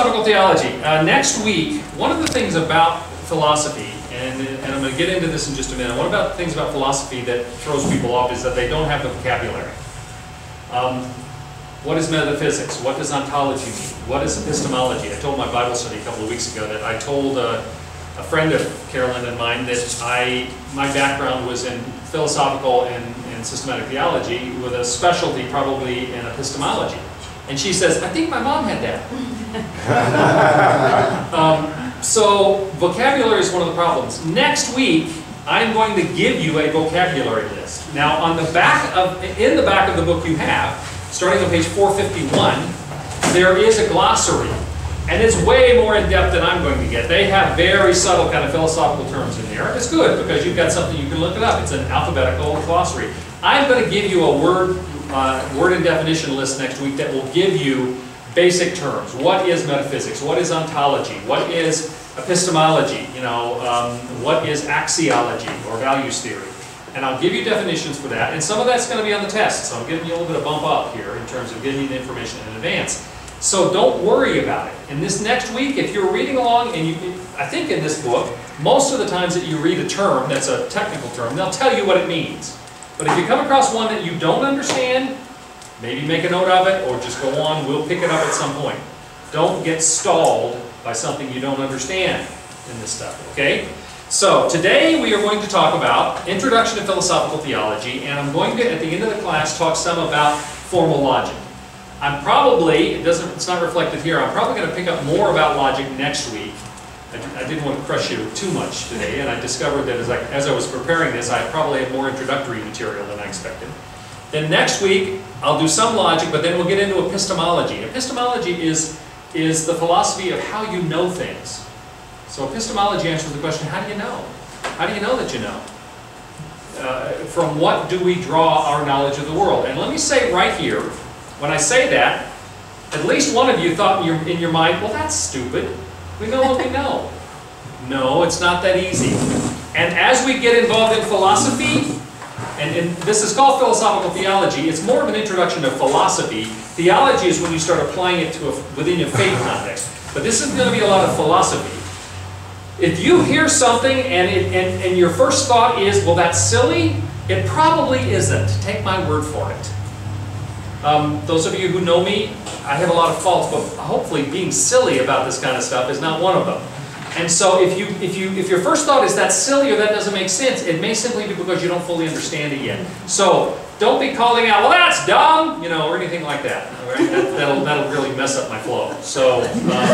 Philosophical Theology. Next week, one of the things about philosophy, and I'm going to get into this in just a minute, one about the things about philosophy that throws people off is that they don't have the vocabulary. What is metaphysics? What does ontology mean? What is epistemology? I told my Bible study a couple of weeks ago that I told a friend of Carolyn and mine that my background was in philosophical and systematic theology with a specialty probably in epistemology. And she says, I think my mom had that. So vocabulary is one of the problems. Next week, I'm going to give you a vocabulary list. Now, in the back of the book you have, starting on page 451, there is a glossary. And it's way more in-depth than I'm going to get. They have very subtle kind of philosophical terms in there. It's good because you've got something you can look it up. It's an alphabetical glossary. I'm going to give you a word and definition list next week that will give you basic terms. What is metaphysics? What is ontology? What is epistemology? What is axiology or values theory? And I'll give you definitions for that. And some of that's going to be on the test. So I'm giving you a little bit of bump up here in terms of giving you the information in advance. So don't worry about it. In this next week, if you're reading along, and I think in this book, most of the times that you read a term that's a technical term, they'll tell you what it means. But if you come across one that you don't understand, maybe make a note of it, or just go on, we'll pick it up at some point. Don't get stalled by something you don't understand in this stuff, okay? So today we are going to talk about Introduction to Philosophical Theology, and I'm going to, at the end of the class, talk some about formal logic. I'm probably, it's not reflected here, I'm probably going to pick up more about logic next week. I didn't want to crush you too much today, and I discovered that as I was preparing this, I probably had more introductory material than I expected. Then next week, I'll do some logic, but then we'll get into epistemology. Epistemology is the philosophy of how you know things. So epistemology answers the question, how do you know? How do you know that you know? From what do we draw our knowledge of the world? And let me say right here, when I say that, at least one of you thought in your mind, well, that's stupid. We know what we know. No, it's not that easy. And as we get involved in philosophy, and this is called philosophical theology, it's more of an introduction to philosophy. Theology is when you start applying it to within your faith context. But this is going to be a lot of philosophy. If you hear something and your first thought is, well, that's silly, it probably isn't. Take my word for it. Those of you who know me, I have a lot of faults, but hopefully being silly about this kind of stuff is not one of them. And so if your first thought is that's silly or that doesn't make sense, it may simply be because you don't fully understand it yet. So don't be calling out, well, that's dumb, or anything like that. Right? That'll really mess up my flow. So,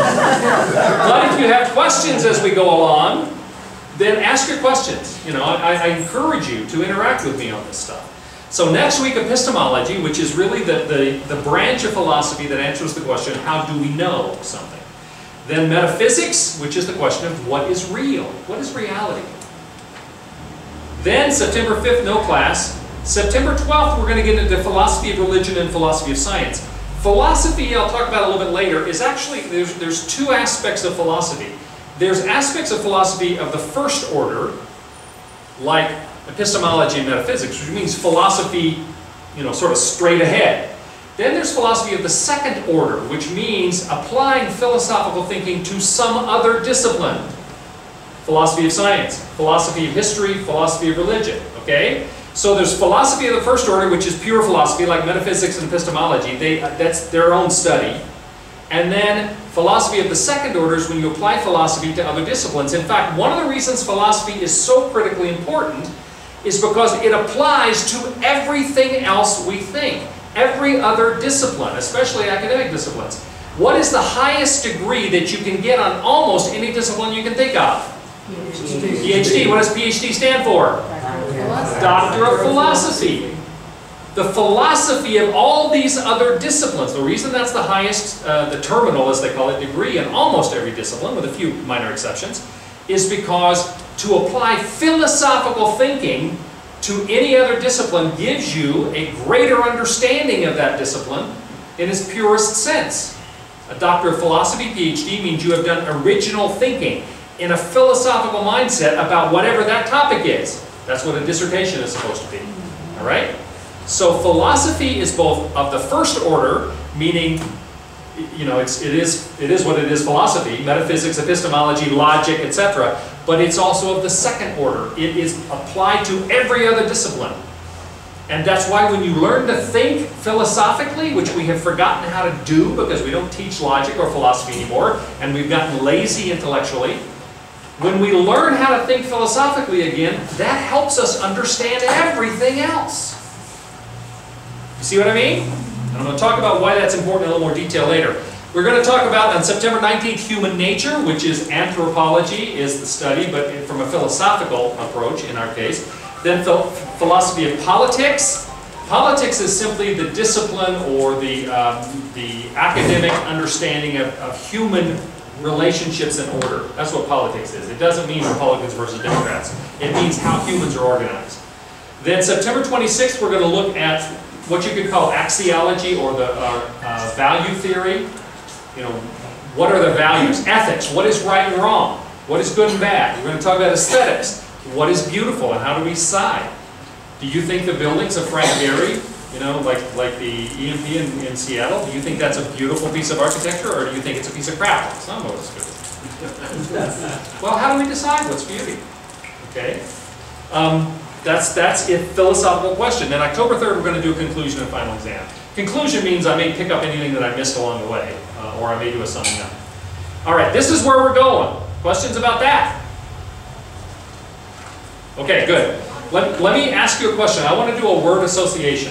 but if you have questions as we go along, then ask your questions. I encourage you to interact with me on this stuff. So next week, epistemology, which is really the branch of philosophy that answers the question, how do we know something? Then metaphysics, which is the question of what is real? What is reality? Then September 5th, no class. September 12th, we're going to get into philosophy of religion and philosophy of science. Philosophy, I'll talk about a little bit later, is actually, there's two aspects of philosophy. There's aspects of philosophy of the first order, like epistemology and metaphysics, which means philosophy, sort of straight ahead. Then there's philosophy of the second order, which means applying philosophical thinking to some other discipline. Philosophy of science, philosophy of history, philosophy of religion, okay? So there's philosophy of the first order, which is pure philosophy, like metaphysics and epistemology. That's their own study. And then philosophy of the second order is when you apply philosophy to other disciplines. In fact, one of the reasons philosophy is so critically important is because it applies to everything else we think. Every other discipline, especially academic disciplines. What is the highest degree that you can get on almost any discipline you can think of? PhD. What does PhD stand for? Doctor of Philosophy. The philosophy of all these other disciplines. The reason that's the highest, the terminal as they call it, degree in almost every discipline, with a few minor exceptions, is because to apply philosophical thinking to any other discipline gives you a greater understanding of that discipline in its purest sense. A Doctor of Philosophy, PhD, means you have done original thinking in a philosophical mindset about whatever that topic is. That's what a dissertation is supposed to be. All right? So philosophy is both of the first order, meaning you know, it is what it is, philosophy, metaphysics, epistemology, logic, etc. But it's also of the second order. It is applied to every other discipline. And that's why when you learn to think philosophically, which we have forgotten how to do because we don't teach logic or philosophy anymore, and we've gotten lazy intellectually, when we learn how to think philosophically again, that helps us understand everything else. You see what I mean? And I'm going to talk about why that's important in a little more detail later. We're going to talk about, on September 19th, human nature, which is anthropology, is the study, but from a philosophical approach in our case. Then philosophy of politics. Politics is simply the discipline or the academic understanding of human relationships and order. That's what politics is. It doesn't mean Republicans versus Democrats. It means how humans are organized. Then September 26th, we're going to look at what you could call axiology, or the value theory. You know, what are the values? Ethics. What is right and wrong? What is good and bad? We're going to talk about aesthetics. What is beautiful and how do we decide? Do you think the buildings of Frank Gehry, you know, like the EMP in Seattle, do you think that's a beautiful piece of architecture, or do you think it's a piece of crap? It's not what's good. Well, how do we decide what's beauty? Okay, that's a philosophical question. Then October 3rd, we're going to do a conclusion and final exam. Conclusion means I may pick up anything that I missed along the way, or I may do a summing up. All right, this is where we're going. Questions about that? Okay, good. Let me ask you a question. I want to do a word association.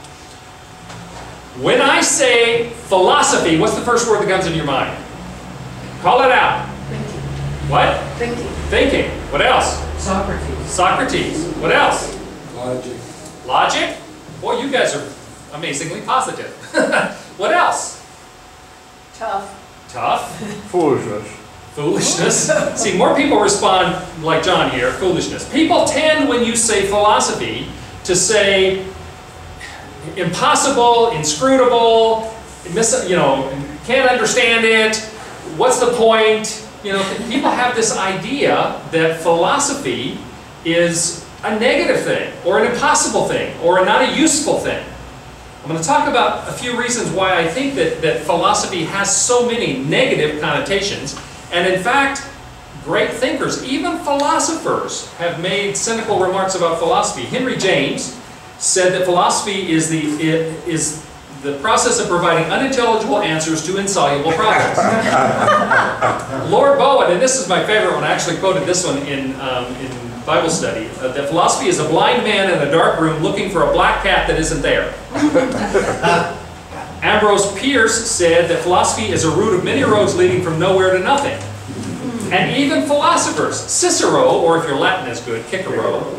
When I say philosophy, what's the first word that comes in your mind? Call it out. Thinking. What? Thinking. Thinking. What else? Socrates. Socrates. What else? Logic. Logic? Boy, you guys are amazingly positive. What else? Tough. Tough. Foolishness. Foolishness. See, more people respond like John here, foolishness. People tend, when you say philosophy, to say impossible, inscrutable, you know, can't understand it, what's the point? You know, people have this idea that philosophy is a negative thing, or an impossible thing, or not a useful thing. I'm going to talk about a few reasons why I think that philosophy has so many negative connotations. And in fact, great thinkers, even philosophers, have made cynical remarks about philosophy. Henry James said that philosophy is the process of providing unintelligible answers to insoluble problems. Lord Bowen, and this is my favorite one, I actually quoted this one in Bible study, that philosophy is a blind man in a dark room looking for a black cat that isn't there. Ambrose Pierce said that philosophy is a route of many roads leading from nowhere to nothing. And even philosophers, Cicero, or if your Latin is good, Cicero,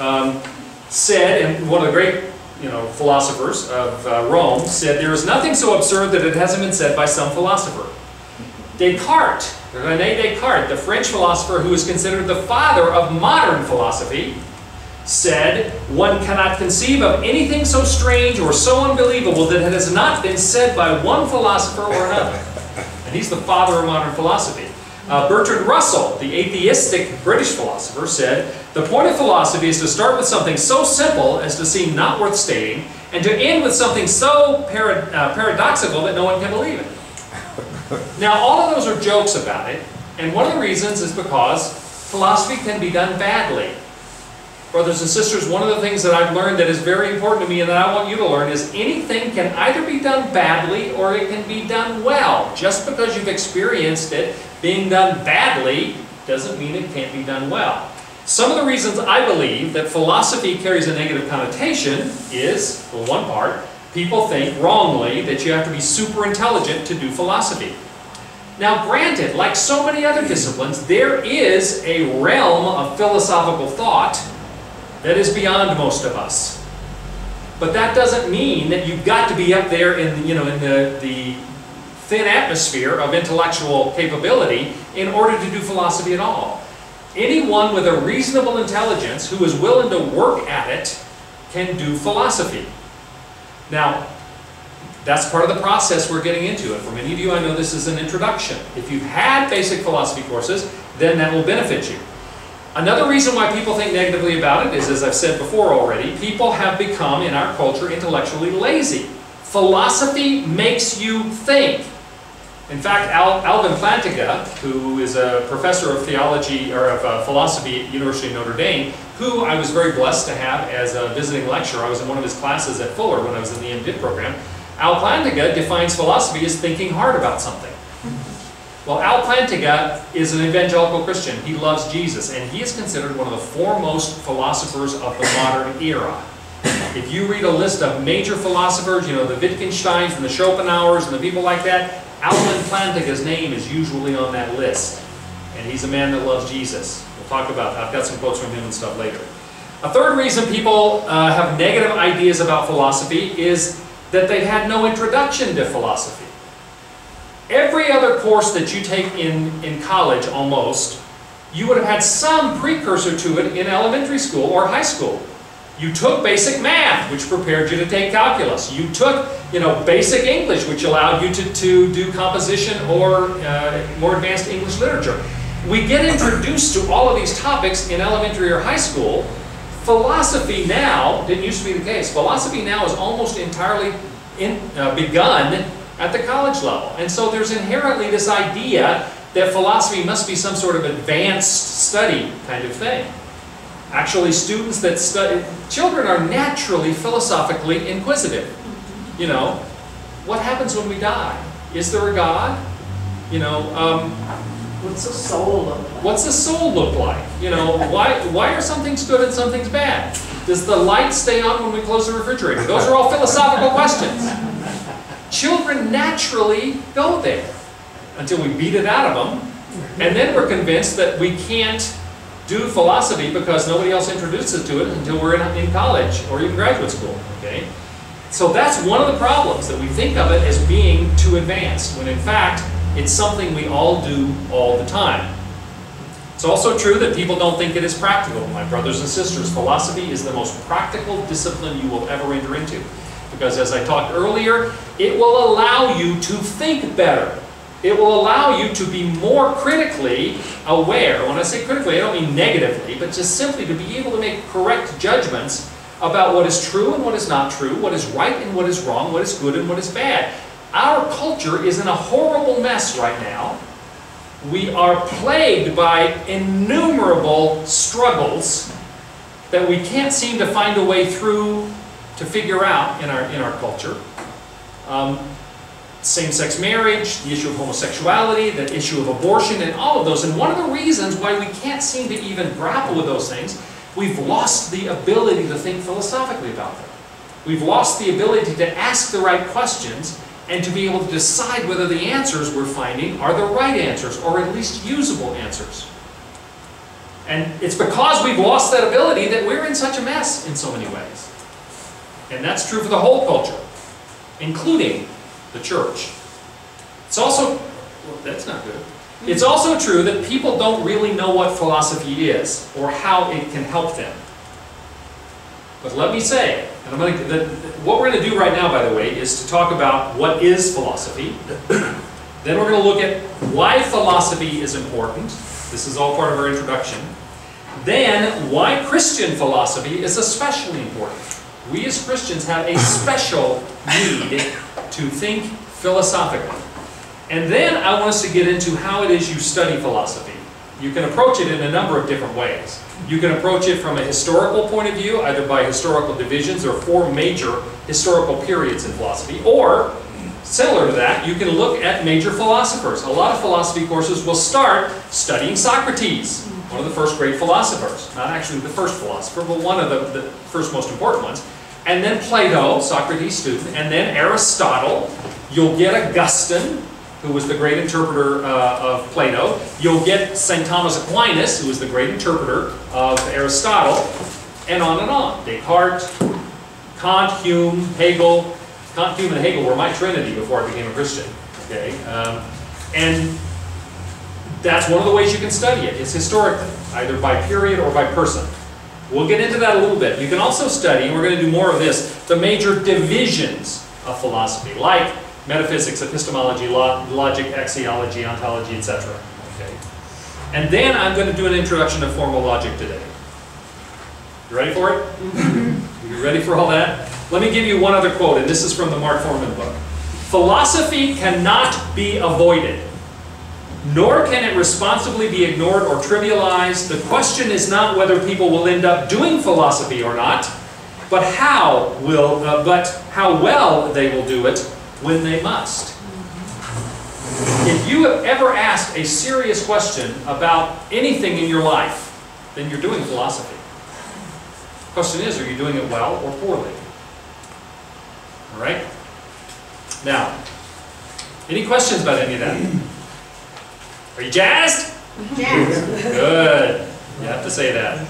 said, and one of the great philosophers of Rome, said, there is nothing so absurd that it hasn't been said by some philosopher. Descartes, René Descartes, the French philosopher who is considered the father of modern philosophy, said, one cannot conceive of anything so strange or so unbelievable that it has not been said by one philosopher or another. And he's the father of modern philosophy. Bertrand Russell, the atheistic British philosopher, said, the point of philosophy is to start with something so simple as to seem not worth stating, and to end with something so paradoxical that no one can believe it. Now, all of those are jokes about it, and one of the reasons is because philosophy can be done badly. Brothers and sisters, one of the things that I've learned that is very important to me and that I want you to learn is anything can either be done badly or it can be done well. Just because you've experienced it being done badly doesn't mean it can't be done well. Some of the reasons I believe that philosophy carries a negative connotation is, for one part, people think wrongly that you have to be super intelligent to do philosophy. Now granted, like so many other disciplines, there is a realm of philosophical thought that is beyond most of us. But that doesn't mean that you've got to be up there in the thin atmosphere of intellectual capability in order to do philosophy at all. Anyone with a reasonable intelligence who is willing to work at it can do philosophy. Now, that's part of the process we're getting into, and for many of you I know this is an introduction. If you've had basic philosophy courses, then that will benefit you. Another reason why people think negatively about it is, as I've said before already, people have become, in our culture, intellectually lazy. Philosophy makes you think. In fact, Alvin Plantinga, who is a professor of theology or of philosophy at University of Notre Dame, who I was very blessed to have as a visiting lecturer. I was in one of his classes at Fuller when I was in the MDiv program. Al Plantinga defines philosophy as thinking hard about something. Well, Al Plantinga is an evangelical Christian. He loves Jesus, and he is considered one of the foremost philosophers of the modern era. If you read a list of major philosophers, you know, the Wittgensteins and the Schopenhauers and the people like that, Alvin Plantinga's name is usually on that list. And he's a man that loves Jesus. We'll talk about that. I've got some quotes from him and stuff later. A third reason people have negative ideas about philosophy is that they've had no introduction to philosophy. Every other course that you take in college, almost, you would have had some precursor to it in elementary school or high school. You took basic math, which prepared you to take calculus. You took, you know, basic English, which allowed you to do composition or more advanced English literature. We get introduced to all of these topics in elementary or high school. Philosophy now, didn't used to be the case, philosophy now is almost entirely begun at the college level. And so there's inherently this idea that philosophy must be some sort of advanced study kind of thing. Actually, students that study, children are naturally philosophically inquisitive. You know, what happens when we die? Is there a God? You know, What's the soul look like? what's the soul look like? You know, why are some things good and some things bad? Does the light stay on when we close the refrigerator? Those are all philosophical questions. Children naturally go there until we beat it out of them, and then we're convinced that we can't do philosophy because nobody else introduces to it until we're in college or even graduate school. Okay, so that's one of the problems, that we think of it as being too advanced, when in fact it's something we all do all the time. It's also true that people don't think it is practical. My brothers and sisters, philosophy is the most practical discipline you will ever enter into. Because as I talked earlier, it will allow you to think better. It will allow you to be more critically aware. When I say critically, I don't mean negatively, but just simply to be able to make correct judgments about what is true and what is not true, what is right and what is wrong, what is good and what is bad. Our culture is in a horrible mess right now. We are plagued by innumerable struggles that we can't seem to find a way through to figure out in our culture. Same-sex marriage, the issue of homosexuality, the issue of abortion, and all of those. And one of the reasons why we can't seem to even grapple with those things, we've lost the ability to think philosophically about them. We've lost the ability to ask the right questions and to be able to decide whether the answers we're finding are the right answers, or at least usable answers. And it's because we've lost that ability that we're in such a mess in so many ways. And that's true for the whole culture, including the church. It's also, well, that's not good. It's also true that people don't really know what philosophy is or how it can help them. But let me say, and what we're going to do right now, by the way, is to talk about what is philosophy. Then we're going to look at why philosophy is important. This is all part of our introduction. Then, why Christian philosophy is especially important. We as Christians have a special need to think philosophically. And then I want us to get into how it is you study philosophy. You can approach it in a number of different ways. You can approach it from a historical point of view, either by historical divisions. There are 4 major historical periods in philosophy. Or, similar to that, you can look at major philosophers. A lot of philosophy courses will start studying Socrates, one of the first great philosophers. Not actually the first philosopher, but one of the first most important ones. And then Plato, Socrates' student, and then Aristotle. You'll get Augustine, who was the great interpreter of Plato. You'll get St. Thomas Aquinas, who was the great interpreter of Aristotle, and on and on. Descartes, Kant, Hume, Hegel. Kant, Hume, and Hegel were my trinity before I became a Christian. Okay, and that's one of the ways you can study it. It's historically, either by period or by person. We'll get into that a little bit. You can also study, and we're going to do more of this, the major divisions of philosophy, like metaphysics, epistemology, logic, axiology, ontology, etc. Okay? And then I'm going to do an introduction to formal logic today. You ready for it? You ready for all that? Let me give you one other quote, and this is from the Mark Foreman book. Philosophy cannot be avoided, nor can it responsibly be ignored or trivialized. The question is not whether people will end up doing philosophy or not, but how well they will do it when they must. If you have ever asked a serious question about anything in your life, then you're doing philosophy. The question is, are you doing it well or poorly? All right? Now, any questions about any of that? Are you jazzed? Jazzed. Good. You have to say that.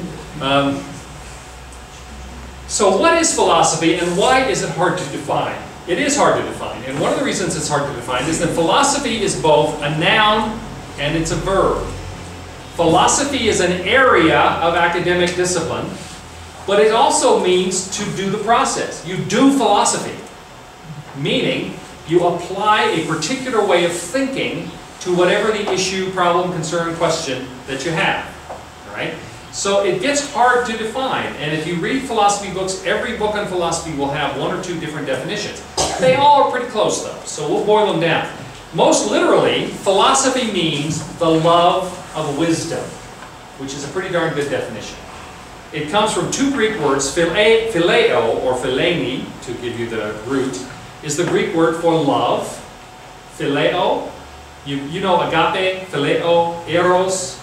So what is philosophy and why is it hard to define? It is hard to define, and one of the reasons it's hard to define is that philosophy is both a noun and it's a verb. Philosophy is an area of academic discipline, but it also means to do the process. You do philosophy, meaning you apply a particular way of thinking to whatever the issue, problem, concern, question that you have. All right? So it gets hard to define, and if you read philosophy books, every book on philosophy will have one or two different definitions. They all are pretty close though, so we'll boil them down. Most literally, philosophy means the love of wisdom, which is a pretty darn good definition. It comes from two Greek words, phileo or phileni, to give you the root, is the Greek word for love. Phileo, you know agape, phileo, eros.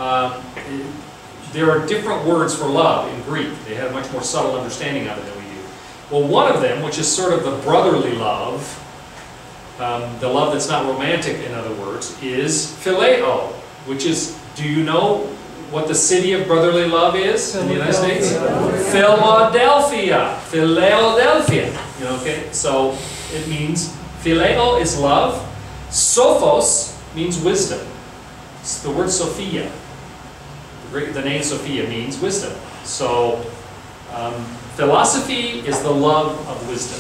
There are different words for love in Greek. They have a much more subtle understanding of it than we do. Well, one of them, which is sort of the brotherly love, the love that's not romantic, in other words, is phileo, which is, do you know what the city of brotherly love is in the United States? Philadelphia. Philadelphia. You know, okay? So it means, phileo is love. Sophos means wisdom. It's the word Sophia. The name Sophia means wisdom. So, philosophy is the love of wisdom,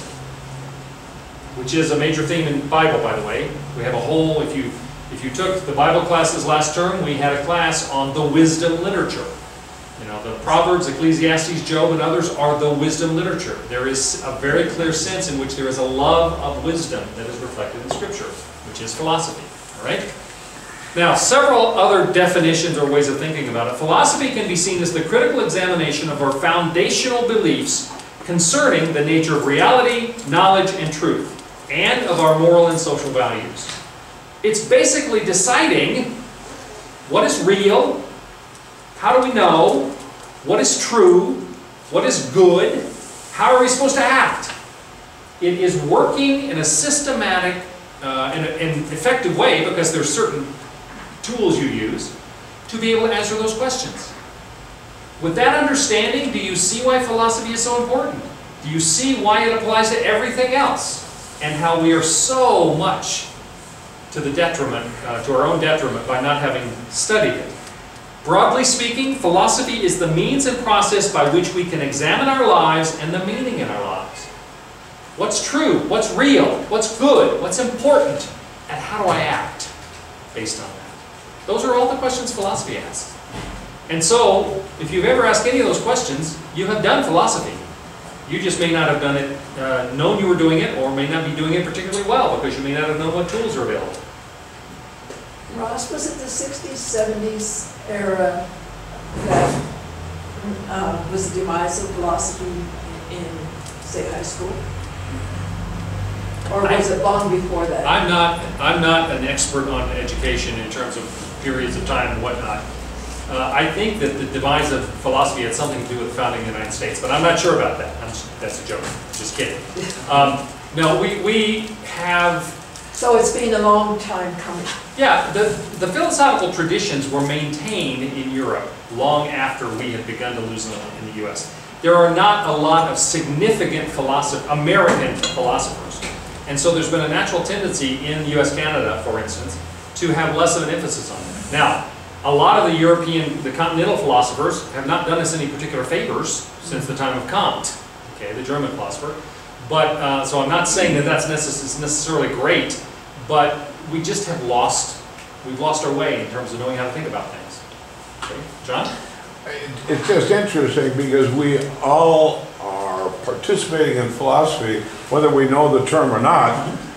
which is a major theme in the Bible, by the way. We have a whole, if you took the Bible classes last term, we had a class on the wisdom literature. You know, the Proverbs, Ecclesiastes, Job, and others are the wisdom literature. There is a very clear sense in which there is a love of wisdom that is reflected in Scripture, which is philosophy. All right? Now, several other definitions or ways of thinking about it. Philosophy can be seen as the critical examination of our foundational beliefs concerning the nature of reality, knowledge, and truth, and of our moral and social values. It's basically deciding what is real, how do we know, what is true, what is good, how are we supposed to act. It is working in a systematic and effective way, because there's certain tools you use to be able to answer those questions. With that understanding, do you see why philosophy is so important? Do you see why it applies to everything else? And how we are so much to the detriment, to our own detriment, by not having studied it. Broadly speaking, philosophy is the means and process by which we can examine our lives and the meaning in our lives. What's true? What's real? What's good? What's important? And how do I act based on that? Those are all the questions philosophy asks. And so, if you've ever asked any of those questions, you have done philosophy. You just may not have done it, known you were doing it, or may not be doing it particularly well, because you may not have known what tools are available. Ross, was it the 60s, 70s era that was the demise of philosophy in, say, high school? Or was it long before that? I'm not an expert on education in terms of periods of time and whatnot. I think that the demise of philosophy had something to do with the founding of the United States, but I'm not sure about that. That's a joke. Just kidding. No, we have... So it's been a long time coming. Yeah, the philosophical traditions were maintained in Europe long after we had begun to lose them in the U.S. There are not a lot of significant American philosophers. And so there's been a natural tendency in U.S. Canada, for instance, to have less of an emphasis on that. Now, a lot of the continental philosophers have not done us any particular favors since the time of Kant, okay, the German philosopher. But, so I'm not saying that that's necessarily great, but we just have we've lost our way in terms of knowing how to think about things. Okay, John? It's just interesting because we all are participating in philosophy, whether we know the term or not,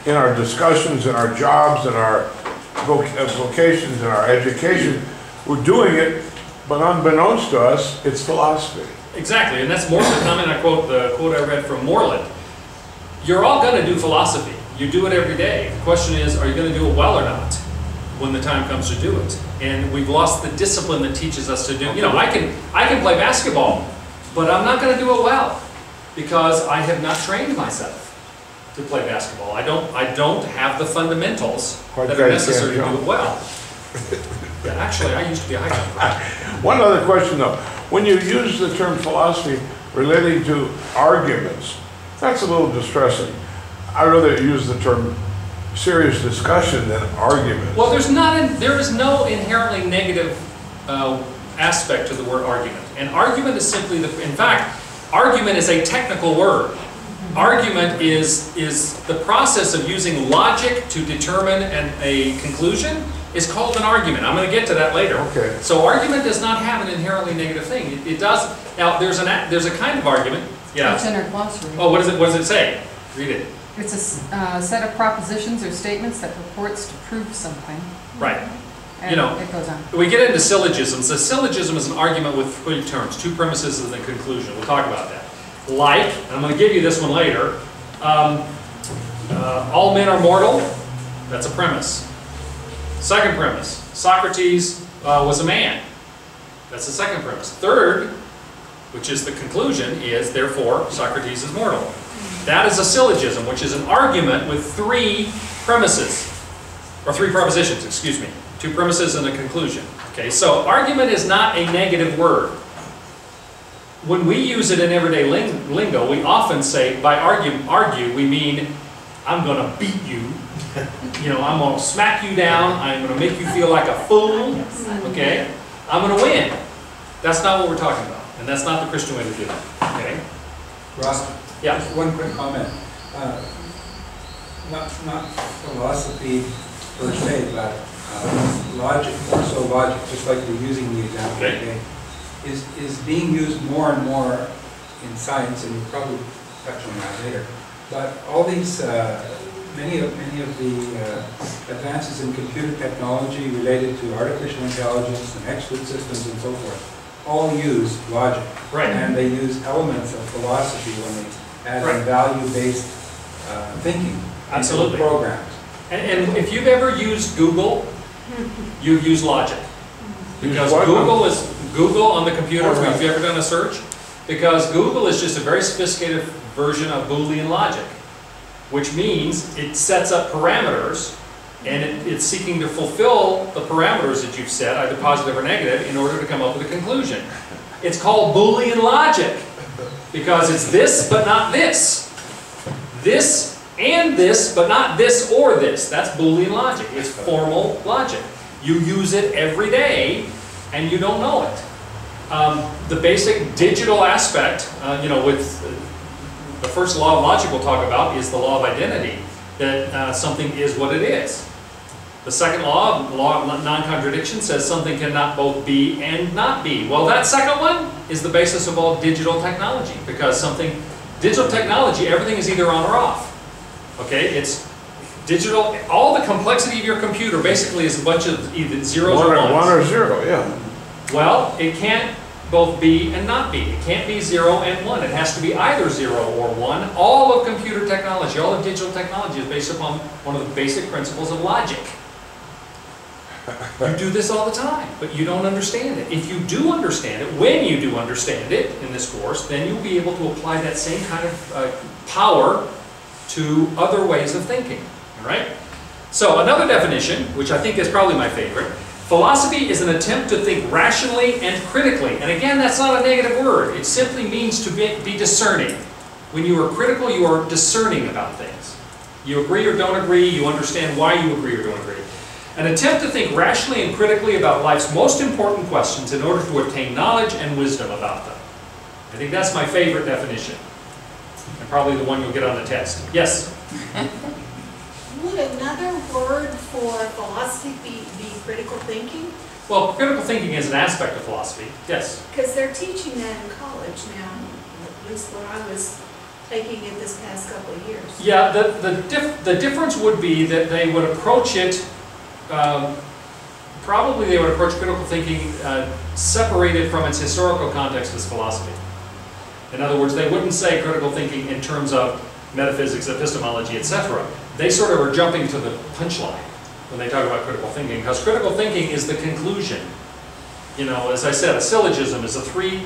in our discussions, in our jobs, in our vocations, in our education, we're doing it, but unbeknownst to us, it's philosophy. Exactly, and that's Moreland. I quote the quote I read from Moreland. You're all going to do philosophy. You do it every day. The question is, are you going to do it well or not when the time comes to do it? And we've lost the discipline that teaches us to do. You know, I can play basketball, but I'm not going to do it well because I have not trained myself to play basketball. I don't have the fundamentals that are necessary to do it well. Yeah, actually, I used to be a high jumper. One other question though. When you use the term philosophy relating to arguments, that's a little distressing. I'd rather use the term serious discussion than argument. Well, there is no inherently negative aspect to the word argument. And argument is simply in fact, argument is a technical word. Argument is the process of using logic to determine a conclusion is called an argument. I'm going to get to that later. Okay. So argument does not have an inherently negative thing. It does. Now there's a kind of argument. Yeah. It's in our glossary. Oh, what does it say? Read it. It's a set of propositions or statements that purports to prove something. Right. And you know, it goes on. We get into syllogisms. A syllogism is an argument with three terms, two premises and a conclusion. We'll talk about that. Like, and I'm going to give you this one later, all men are mortal. That's a premise. Second premise, Socrates was a man. That's the second premise. Third, which is the conclusion, is therefore Socrates is mortal. That is a syllogism, which is an argument with three premises, or three propositions, excuse me. Two premises and a conclusion. Okay, so argument is not a negative word. When we use it in everyday lingo, we often say, by argue, we mean, I'm going to beat you. You know, I'm going to smack you down. I'm going to make you feel like a fool. Okay? I'm going to win. That's not what we're talking about. And that's not the Christian way to do it. Okay? Ross, yeah. Just one quick comment. Not philosophy per se, but logic, more so logic, just like you're using the example today, is being used more and more in science, and we'll probably touch on that later. But all these, many of the advances in computer technology related to artificial intelligence and expert systems and so forth, all use logic. Right. And they use elements of philosophy when they add in value-based thinking. Absolutely. Into programs. And if you've ever used Google, you've used logic. Because Google on the computer, if you've ever done a search, because Google is just a very sophisticated version of Boolean logic, which means it sets up parameters and it's seeking to fulfill the parameters that you've set, either positive or negative, in order to come up with a conclusion. It's called Boolean logic because it's this but not this. This and this but not this or this. That's Boolean logic. It's formal logic. You use it every day and you don't know it. The basic digital aspect, you know, with the first law of logic we'll talk about is the law of identity, that something is what it is. The second law of non-contradiction, says something cannot both be and not be. Well, that second one is the basis of all digital technology, because digital technology, everything is either on or off. Okay, it's digital, all the complexity of your computer basically is a bunch of either zeros or ones. One or zero, yeah. Well, it can't both be and not be. It can't be 0 and 1. It has to be either 0 or 1. All of computer technology, all of digital technology is based upon one of the basic principles of logic. You do this all the time, but you don't understand it. If you do understand it, when you do understand it in this course, then you'll be able to apply that same kind of power to other ways of thinking. All right? So another definition, which I think is probably my favorite, philosophy is an attempt to think rationally and critically. And again, that's not a negative word. It simply means to be discerning. When you are critical, you are discerning about things. You agree or don't agree, you understand why you agree or don't agree. An attempt to think rationally and critically about life's most important questions in order to obtain knowledge and wisdom about them. I think that's my favorite definition. And probably the one you'll get on the test. Yes? Would another word for philosophy be critical thinking? Well, critical thinking is an aspect of philosophy. Yes? Because they're teaching that in college now, at least where I was taking it this past couple of years. Yeah, the difference would be that they would approach it, probably they would approach critical thinking separated from its historical context as philosophy. In other words, they wouldn't say critical thinking in terms of metaphysics, epistemology, etc. They sort of are jumping to the punchline when they talk about critical thinking, because critical thinking is the conclusion. You know, as I said, a syllogism is a three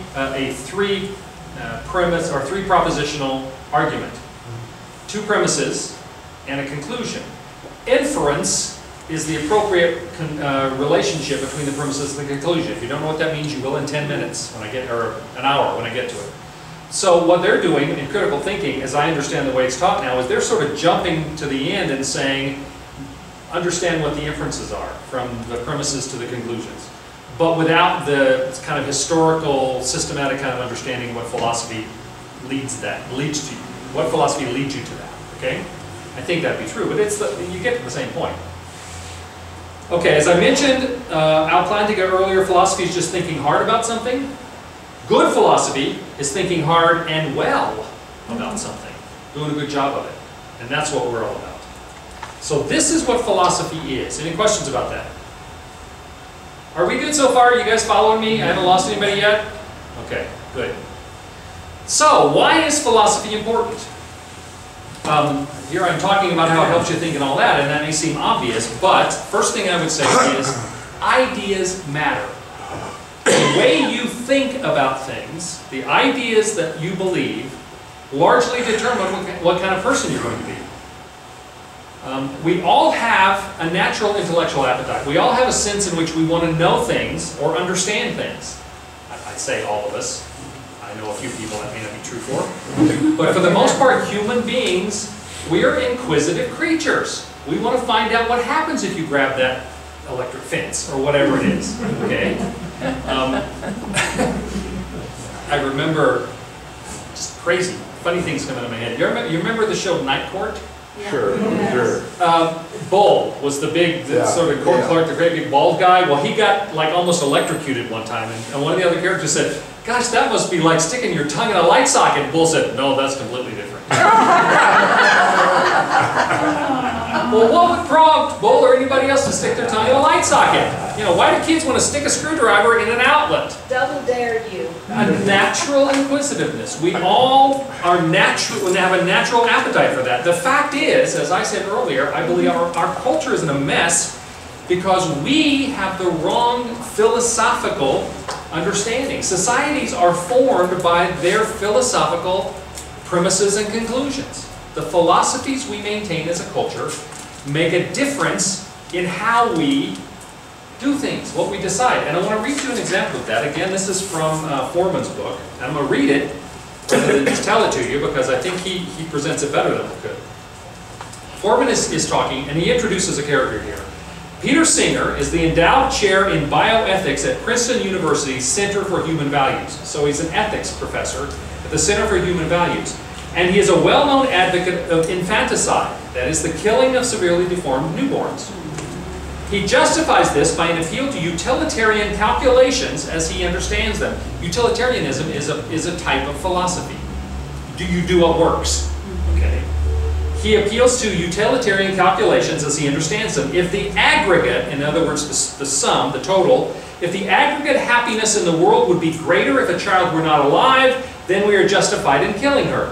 premise or three propositional argument. Two premises and a conclusion. Inference is the appropriate relationship between the premises and the conclusion. If you don't know what that means, you will in 10 minutes when I get, or an hour when I get to it. So what they're doing in critical thinking, as I understand the way it's taught now, is they're sort of jumping to the end and saying, understand what the inferences are from the premises to the conclusions, but without the kind of historical, systematic kind of understanding what philosophy leads to, what philosophy leads you to that. Okay, I think that'd be true, but you get to the same point. Okay, as I mentioned, outlined earlier, philosophy is just thinking hard about something. Good philosophy is thinking hard and well about something, doing a good job of it, and that's what we're all about. So this is what philosophy is. Any questions about that? Are we good so far? Are you guys following me? I haven't lost anybody yet? Okay, good. So, why is philosophy important? Here I'm talking about how it helps you think and all that, and that may seem obvious, but first thing I would say is ideas matter. The way you think about things, the ideas that you believe, largely determine what kind of person you're going to be. We all have a natural intellectual appetite. We all have a sense in which we want to know things or understand things. I'd say all of us. I know a few people that may not be true for. But for the most part, human beings, we are inquisitive creatures. We want to find out what happens if you grab that electric fence or whatever it is. Okay? I remember just crazy, funny things coming into my head. You remember the show Night Court? Yeah. Sure, sure. Bull was the big, sort of court clerk, the great big bald guy. Well, he got like almost electrocuted one time, and one of the other characters said, "Gosh, that must be like sticking your tongue in a light socket." And Bull said, "No, that's completely different." Well, what would prompt Bull or anybody else to stick their tongue in a light socket? You know, why do kids want to stick a screwdriver in an outlet? Double dare you. A natural inquisitiveness. We all are natural, and have a natural appetite for that. The fact is, as I said earlier, I believe our culture is in a mess because we have the wrong philosophical understanding. Societies are formed by their philosophical premises and conclusions. The philosophies we maintain as a culture make a difference in how we do things, what we decide. And I want to read you an example of that. Again, this is from Foreman's book. And I'm going to read it rather than just tell it to you because I think he presents it better than I could. Foreman is talking, and he introduces a character here. Peter Singer is the endowed chair in bioethics at Princeton University's Center for Human Values. So he's an ethics professor at the Center for Human Values. And he is a well-known advocate of infanticide, that is the killing of severely deformed newborns. He justifies this by an appeal to utilitarian calculations as he understands them. Utilitarianism is a type of philosophy. Do you do what works? Okay. He appeals to utilitarian calculations as he understands them. If the aggregate, in other words, the sum, the total, if the aggregate happiness in the world would be greater if a child were not alive, then we are justified in killing her.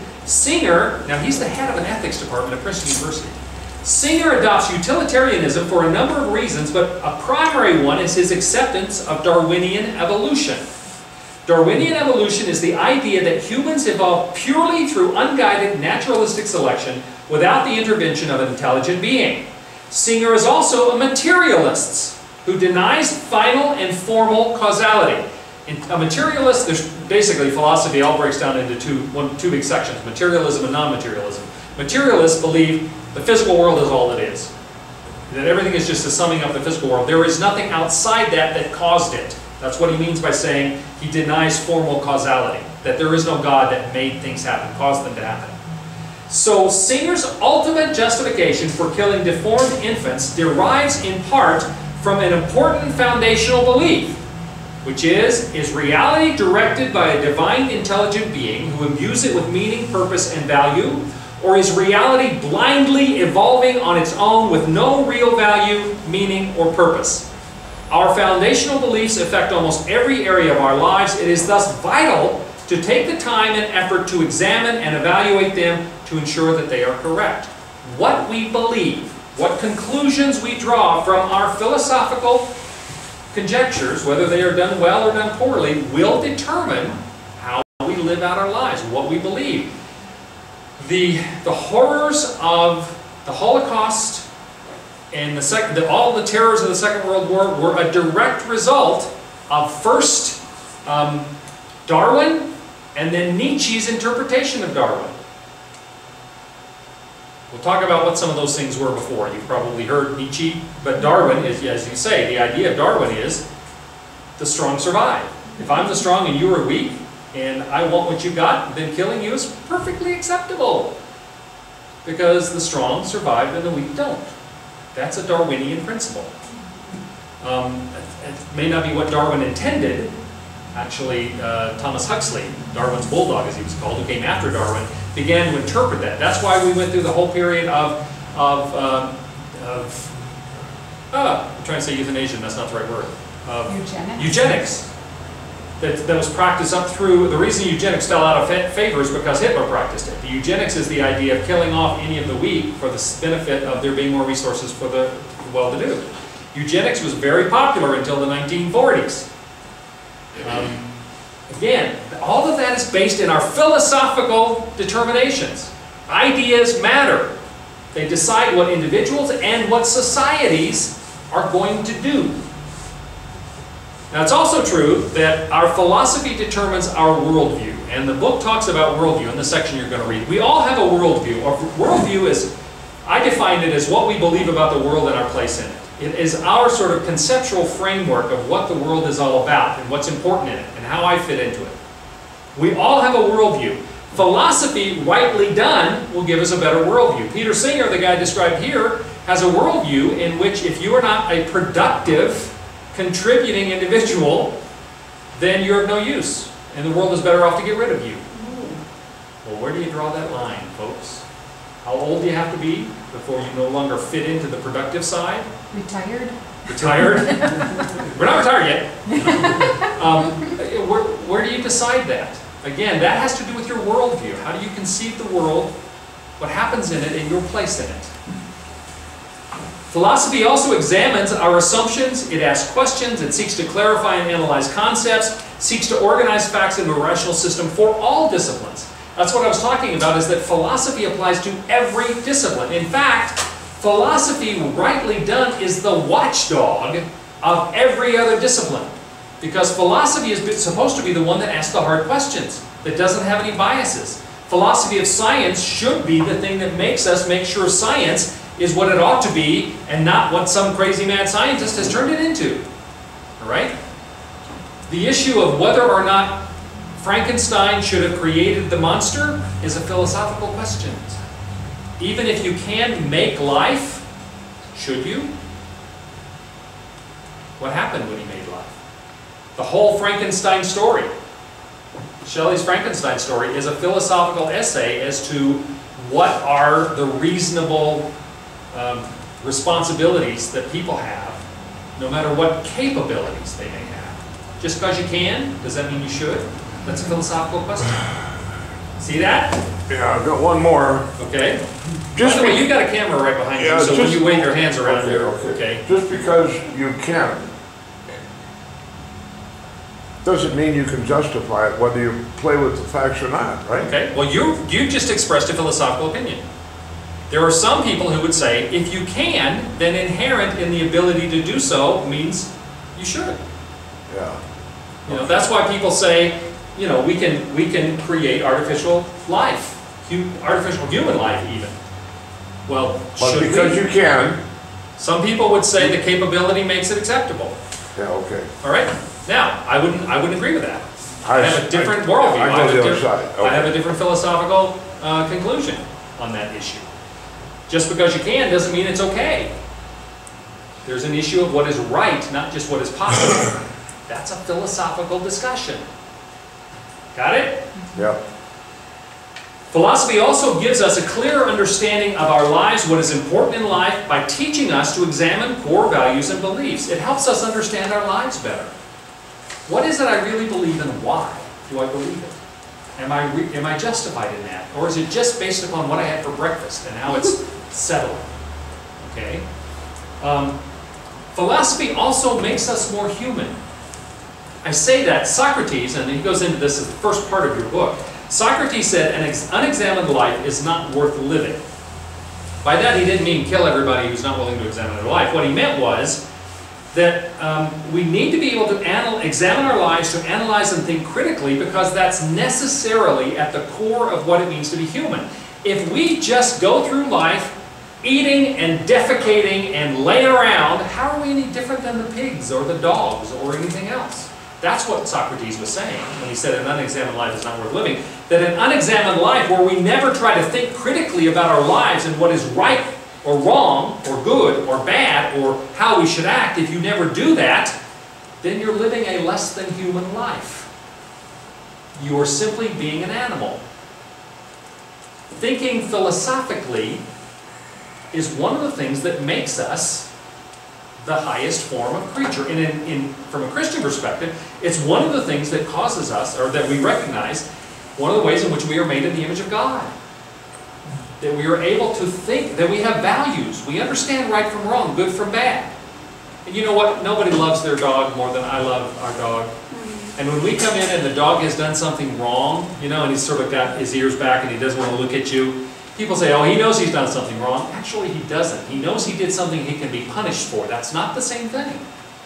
Singer, now he's the head of an ethics department at Princeton University. Singer adopts utilitarianism for a number of reasons, but a primary one is his acceptance of Darwinian evolution. Darwinian evolution is the idea that humans evolved purely through unguided naturalistic selection without the intervention of an intelligent being. Singer is also a materialist who denies final and formal causality. A materialist, there's basically philosophy all breaks down into two big sections, materialism and non-materialism. Materialists believe the physical world is all it is. That everything is just a summing up the physical world. There is nothing outside that caused it. That's what he means by saying he denies formal causality. That there is no God that made things happen, caused them to happen. So Singer's ultimate justification for killing deformed infants derives in part from an important foundational belief. which is reality directed by a divine intelligent being who imbues it with meaning, purpose, and value? Or is reality blindly evolving on its own with no real value, meaning, or purpose? Our foundational beliefs affect almost every area of our lives. It is thus vital to take the time and effort to examine and evaluate them to ensure that they are correct. What we believe, what conclusions we draw from our philosophical conjectures, whether they are done well or done poorly, will determine how we live out our lives, what we believe. The horrors of the Holocaust and all the terrors of the Second World War were a direct result of first Darwin and then Nietzsche's interpretation of Darwin. We'll talk about what some of those things were before. You've probably heard Nietzsche, but Darwin is, as you say, the idea of Darwin is the strong survive. If I'm the strong and you are weak, and I want what you got, then killing you is perfectly acceptable. Because the strong survive and the weak don't. That's a Darwinian principle. It may not be what Darwin intended. Actually, Thomas Huxley, Darwin's bulldog as he was called, who came after Darwin, began to interpret that. That's why we went through the whole period of I'm trying to say euthanasia, that's not the right word. Eugenics. That was practiced up through, the reason eugenics fell out of favor is because Hitler practiced it. The eugenics is the idea of killing off any of the weak for the benefit of there being more resources for the well-to-do. Eugenics was very popular until the 1940s. Again, all of that is based in our philosophical determinations. Ideas matter. They decide what individuals and what societies are going to do. Now, it's also true that our philosophy determines our worldview, and the book talks about worldview in the section you're going to read. We all have a worldview. Our worldview is, I define it as what we believe about the world and our place in it. It is our sort of conceptual framework of what the world is all about and what's important in it and how I fit into it. We all have a worldview. Philosophy, rightly done, will give us a better worldview. Peter Singer, the guy described here, has a worldview in which if you are not a productive, contributing individual, then you're of no use, and the world is better off to get rid of you. Well, where do you draw that line, folks? How old do you have to be before you no longer fit into the productive side? Retired? Retired? We're not retired yet. Where do you decide that? Again, that has to do with your worldview. How do you conceive the world, what happens in it, and your place in it? Philosophy also examines our assumptions, it asks questions, it seeks to clarify and analyze concepts, seeks to organize facts into a rational system for all disciplines. That's what I was talking about, is that philosophy applies to every discipline. In fact, philosophy, rightly done, is the watchdog of every other discipline. Because philosophy is supposed to be the one that asks the hard questions, that doesn't have any biases. Philosophy of science should be the thing that makes us make sure science is what it ought to be and not what some crazy mad scientist has turned it into. All right? The issue of whether or not Frankenstein should have created the monster is a philosophical question. Even if you can make life, should you? What happened when he made life? The whole Frankenstein story, Shelley's Frankenstein story, is a philosophical essay as to what are the reasonable responsibilities that people have, no matter what capabilities they may have. Just because you can, does that mean you should? That's a philosophical question. See that? Yeah, I've got one more. Okay. By the way, you've got a camera right behind you, so when you wave your hands around here, okay. Just because you can doesn't mean you can justify it whether you play with the facts or not, right? Okay. Well, you just expressed a philosophical opinion. There are some people who would say, if you can, then inherent in the ability to do so means you should. Yeah. You know, that's why people say, you know, we can create artificial life, artificial human life even. Well, but because you can. Some people would say the capability makes it acceptable. Yeah. Okay. All right. Now, I wouldn't agree with that. I have a different worldview. I have a different philosophical conclusion on that issue. Just because you can doesn't mean it's okay. There's an issue of what is right, not just what is possible. That's a philosophical discussion. Got it? Yeah. Philosophy also gives us a clearer understanding of our lives, what is important in life, by teaching us to examine core values and beliefs. It helps us understand our lives better. What is it I really believe and why do I believe it? Am I justified in that? Or is it just based upon what I had for breakfast and how it's settled? Okay? Philosophy also makes us more human. I say that Socrates, and he goes into this as the first part of your book, Socrates said an unexamined life is not worth living. By that he didn't mean kill everybody who's not willing to examine their life. What he meant was that we need to be able to examine our lives, to analyze and think critically, because that's necessarily at the core of what it means to be human. If we just go through life eating and defecating and laying around, how are we any different than the pigs or the dogs or anything else? That's what Socrates was saying when he said an unexamined life is not worth living. That an unexamined life where we never try to think critically about our lives and what is right or wrong or good or bad or how we should act, if you never do that, then you're living a less than human life. You are simply being an animal. Thinking philosophically is one of the things that makes us the highest form of creature. And from a Christian perspective, it's one of the things that causes us, or that we recognize, one of the ways in which we are made in the image of God. That we are able to think, that we have values. We understand right from wrong, good from bad. And you know what? Nobody loves their dog more than I love our dog. And when we come in and the dog has done something wrong, you know, and he's sort of got his ears back and he doesn't want to look at you, people say, oh, he knows he's done something wrong. Actually, he doesn't. He knows he did something he can be punished for. That's not the same thing.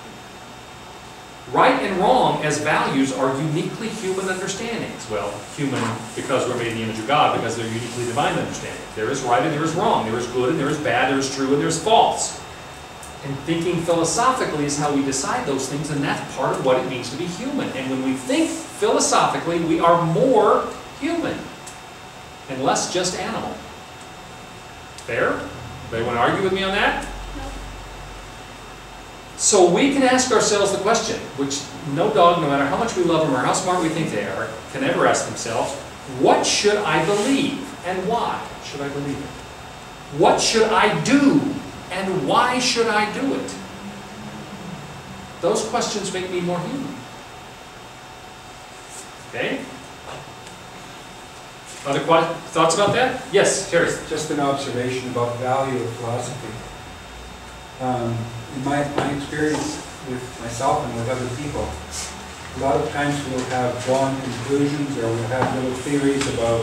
Right and wrong as values are uniquely human understandings. Well, human because we're made in the image of God, because they're uniquely divine understanding. There is right and there is wrong. There is good and there is bad. There is true and there is false. And thinking philosophically is how we decide those things, and that's part of what it means to be human. And when we think philosophically, we are more human and less just animal. Fair? Anybody want to argue with me on that? No. So we can ask ourselves the question, which no dog, no matter how much we love them or how smart we think they are, can ever ask themselves, what should I believe and why should I believe it? What should I do and why should I do it? Those questions make me more human. Okay? Other thoughts about that? Yes, Terry. Just an observation about the value of philosophy. In my experience with myself and with other people, a lot of times we'll have drawn conclusions or we'll have little theories about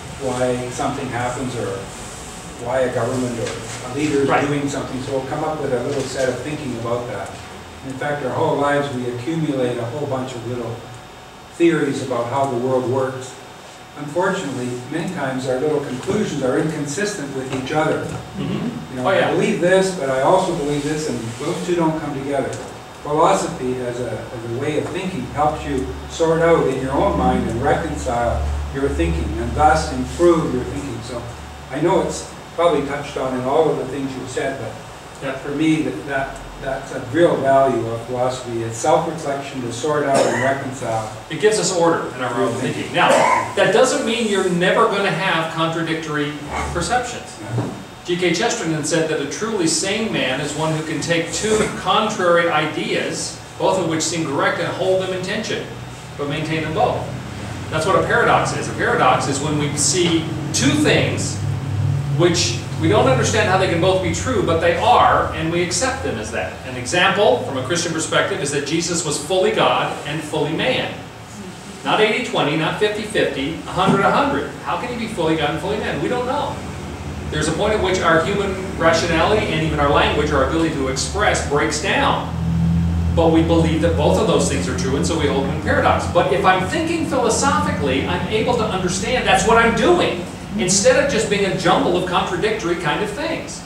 why something happens or why a government or a leader is doing something. So we'll come up with a little set of thinking about that. In fact, our whole lives we accumulate a whole bunch of little theories about how the world works. Unfortunately, many times our little conclusions are inconsistent with each other. You know, I believe this, but I also believe this, and those two don't come together. Philosophy, as a way of thinking, helps you sort out in your own mind and reconcile your thinking, and thus improve your thinking. So I know it's probably touched on in all of the things you've said, but for me, that's a real value of philosophy. It's self-reflection to sort out and reconcile. It gives us order in our own thinking. Now, that doesn't mean you're never going to have contradictory perceptions. G.K. Chesterton said that a truly sane man is one who can take two contrary ideas, both of which seem correct, and hold them in tension, but maintain them both. That's what a paradox is. A paradox is when we see two things which we don't understand how they can both be true, but they are, and we accept them as that. An example, from a Christian perspective, is that Jesus was fully God and fully man. Not 80-20, not 50-50, 100-100. How can he be fully God and fully man? We don't know. There's a point at which our human rationality and even our language, our ability to express, breaks down. But we believe that both of those things are true, and so we hold them in paradox. But if I'm thinking philosophically, I'm able to understand that's what I'm doing, instead of just being a jumble of contradictory kind of things.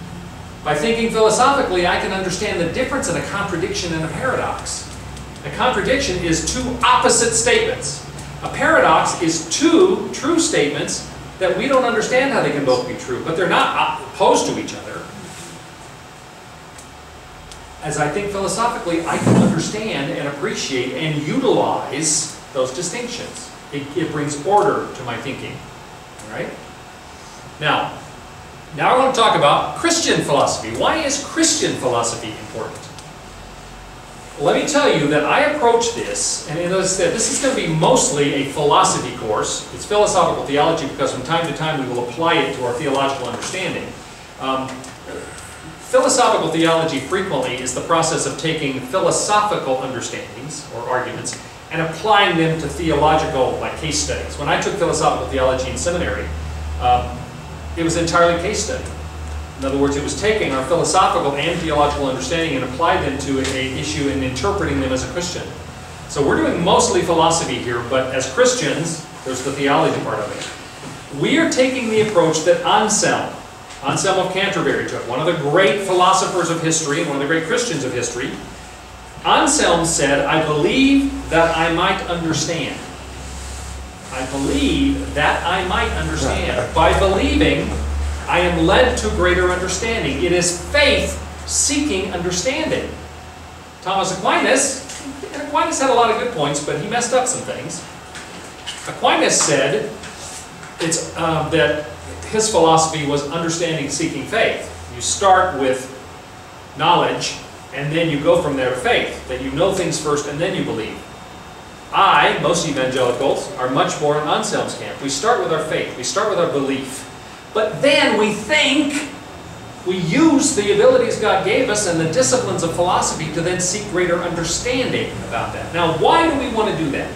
By thinking philosophically, I can understand the difference in a contradiction and a paradox. A contradiction is two opposite statements. A paradox is two true statements that we don't understand how they can both be true, but they're not opposed to each other. as I think philosophically, I can understand and appreciate and utilize those distinctions. It brings order to my thinking. All right? Now I want to talk about Christian philosophy. Why is Christian philosophy important? Let me tell you that I approach this, and as I said, this is going to be mostly a philosophy course. It's philosophical theology because from time to time we will apply it to our theological understanding. Philosophical theology frequently is the process of taking philosophical understandings or arguments and applying them to theological, like case studies. When I took philosophical theology in seminary, it was entirely case study. In other words, it was taking our philosophical and theological understanding and applied them to an issue and interpreting them as a Christian. So we're doing mostly philosophy here, but as Christians, there's the theology part of it. We are taking the approach that Anselm of Canterbury took, one of the great philosophers of history and one of the great Christians of history. Anselm said, I believe that I might understand. I believe that I might understand. By believing, I am led to greater understanding. It is faith seeking understanding. Thomas Aquinas, and Aquinas had a lot of good points, but he messed up some things. Aquinas said that his philosophy was understanding seeking faith. You start with knowledge, and then you go from there to faith. That you know things first, and then you believe. Most evangelicals, are much more in Anselm's camp. We start with our faith. We start with our belief. But then we think, we use the abilities God gave us and the disciplines of philosophy to then seek greater understanding about that. Now, why do we want to do that?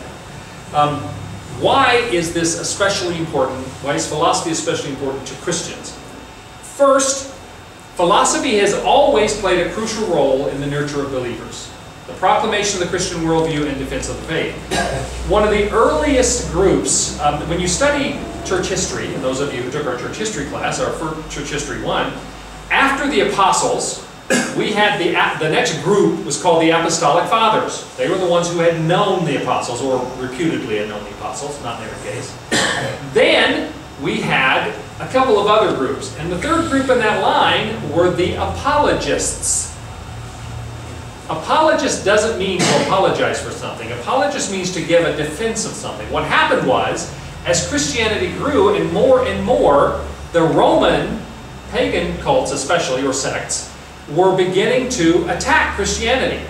Why is this especially important? Why is philosophy especially important to Christians? First, philosophy has always played a crucial role in the nurture of believers. The proclamation of the Christian worldview and defense of the faith. One of the earliest groups, when you study church history, and those of you who took our church history class, our first Church History 1, after the apostles, we had the next group was called the Apostolic Fathers. They were the ones who had known the apostles, or reputedly had known the apostles, not in every case. Then we had a couple of other groups, and the third group in that line were the apologists. Apologist doesn't mean to apologize for something. Apologist means to give a defense of something. What happened was, as Christianity grew and more, the Roman pagan cults especially, or sects, were beginning to attack Christianity.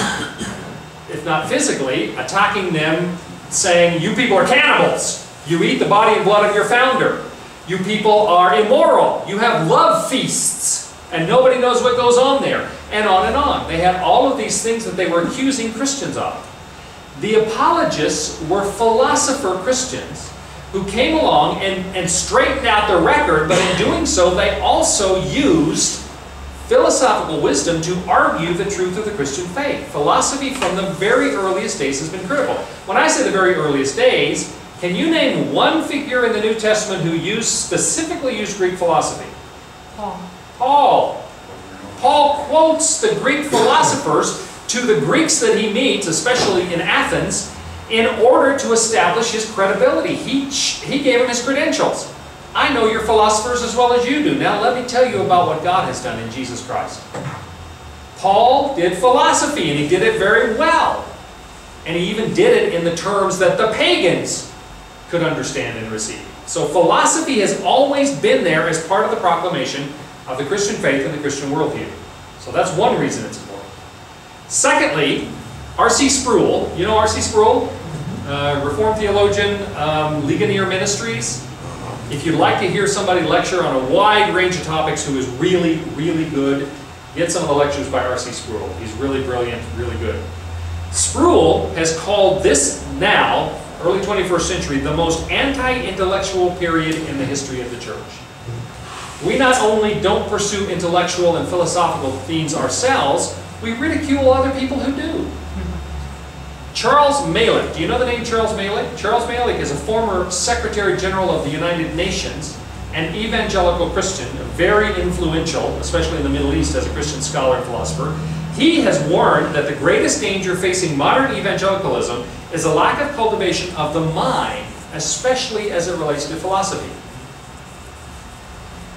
If not physically, attacking them, saying, you people are cannibals. You eat the body and blood of your founder. You people are immoral. You have love feasts. And nobody knows what goes on there. And on and on. They had all of these things that they were accusing Christians of. The apologists were philosopher Christians who came along and straightened out the record, but in doing so, they also used philosophical wisdom to argue the truth of the Christian faith. Philosophy from the very earliest days has been critical. When I say the very earliest days, can you name one figure in the New Testament who specifically used Greek philosophy? Paul. Paul quotes the Greek philosophers to the Greeks that he meets, especially in Athens, in order to establish his credibility. He gave him his credentials. I know your philosophers as well as you do. Now let me tell you about what God has done in Jesus Christ. Paul did philosophy, and he did it very well. And he even did it in the terms that the pagans could understand and receive. So philosophy has always been there as part of the proclamation of the Christian faith and the Christian worldview. So that's one reason it's important. Secondly, R.C. Sproul. You know R.C. Sproul? Reformed theologian, Ligonier Ministries. If you'd like to hear somebody lecture on a wide range of topics who is really, really good, get some of the lectures by R.C. Sproul. He's really brilliant, really good. Sproul has called this now, early 21st century, the most anti-intellectual period in the history of the church. We not only don't pursue intellectual and philosophical themes ourselves, we ridicule other people who do. Charles Malick. Do you know the name Charles Malick? Charles Malick is a former Secretary General of the United Nations, an evangelical Christian, very influential, especially in the Middle East as a Christian scholar and philosopher. He has warned that the greatest danger facing modern evangelicalism is a lack of cultivation of the mind, especially as it relates to philosophy.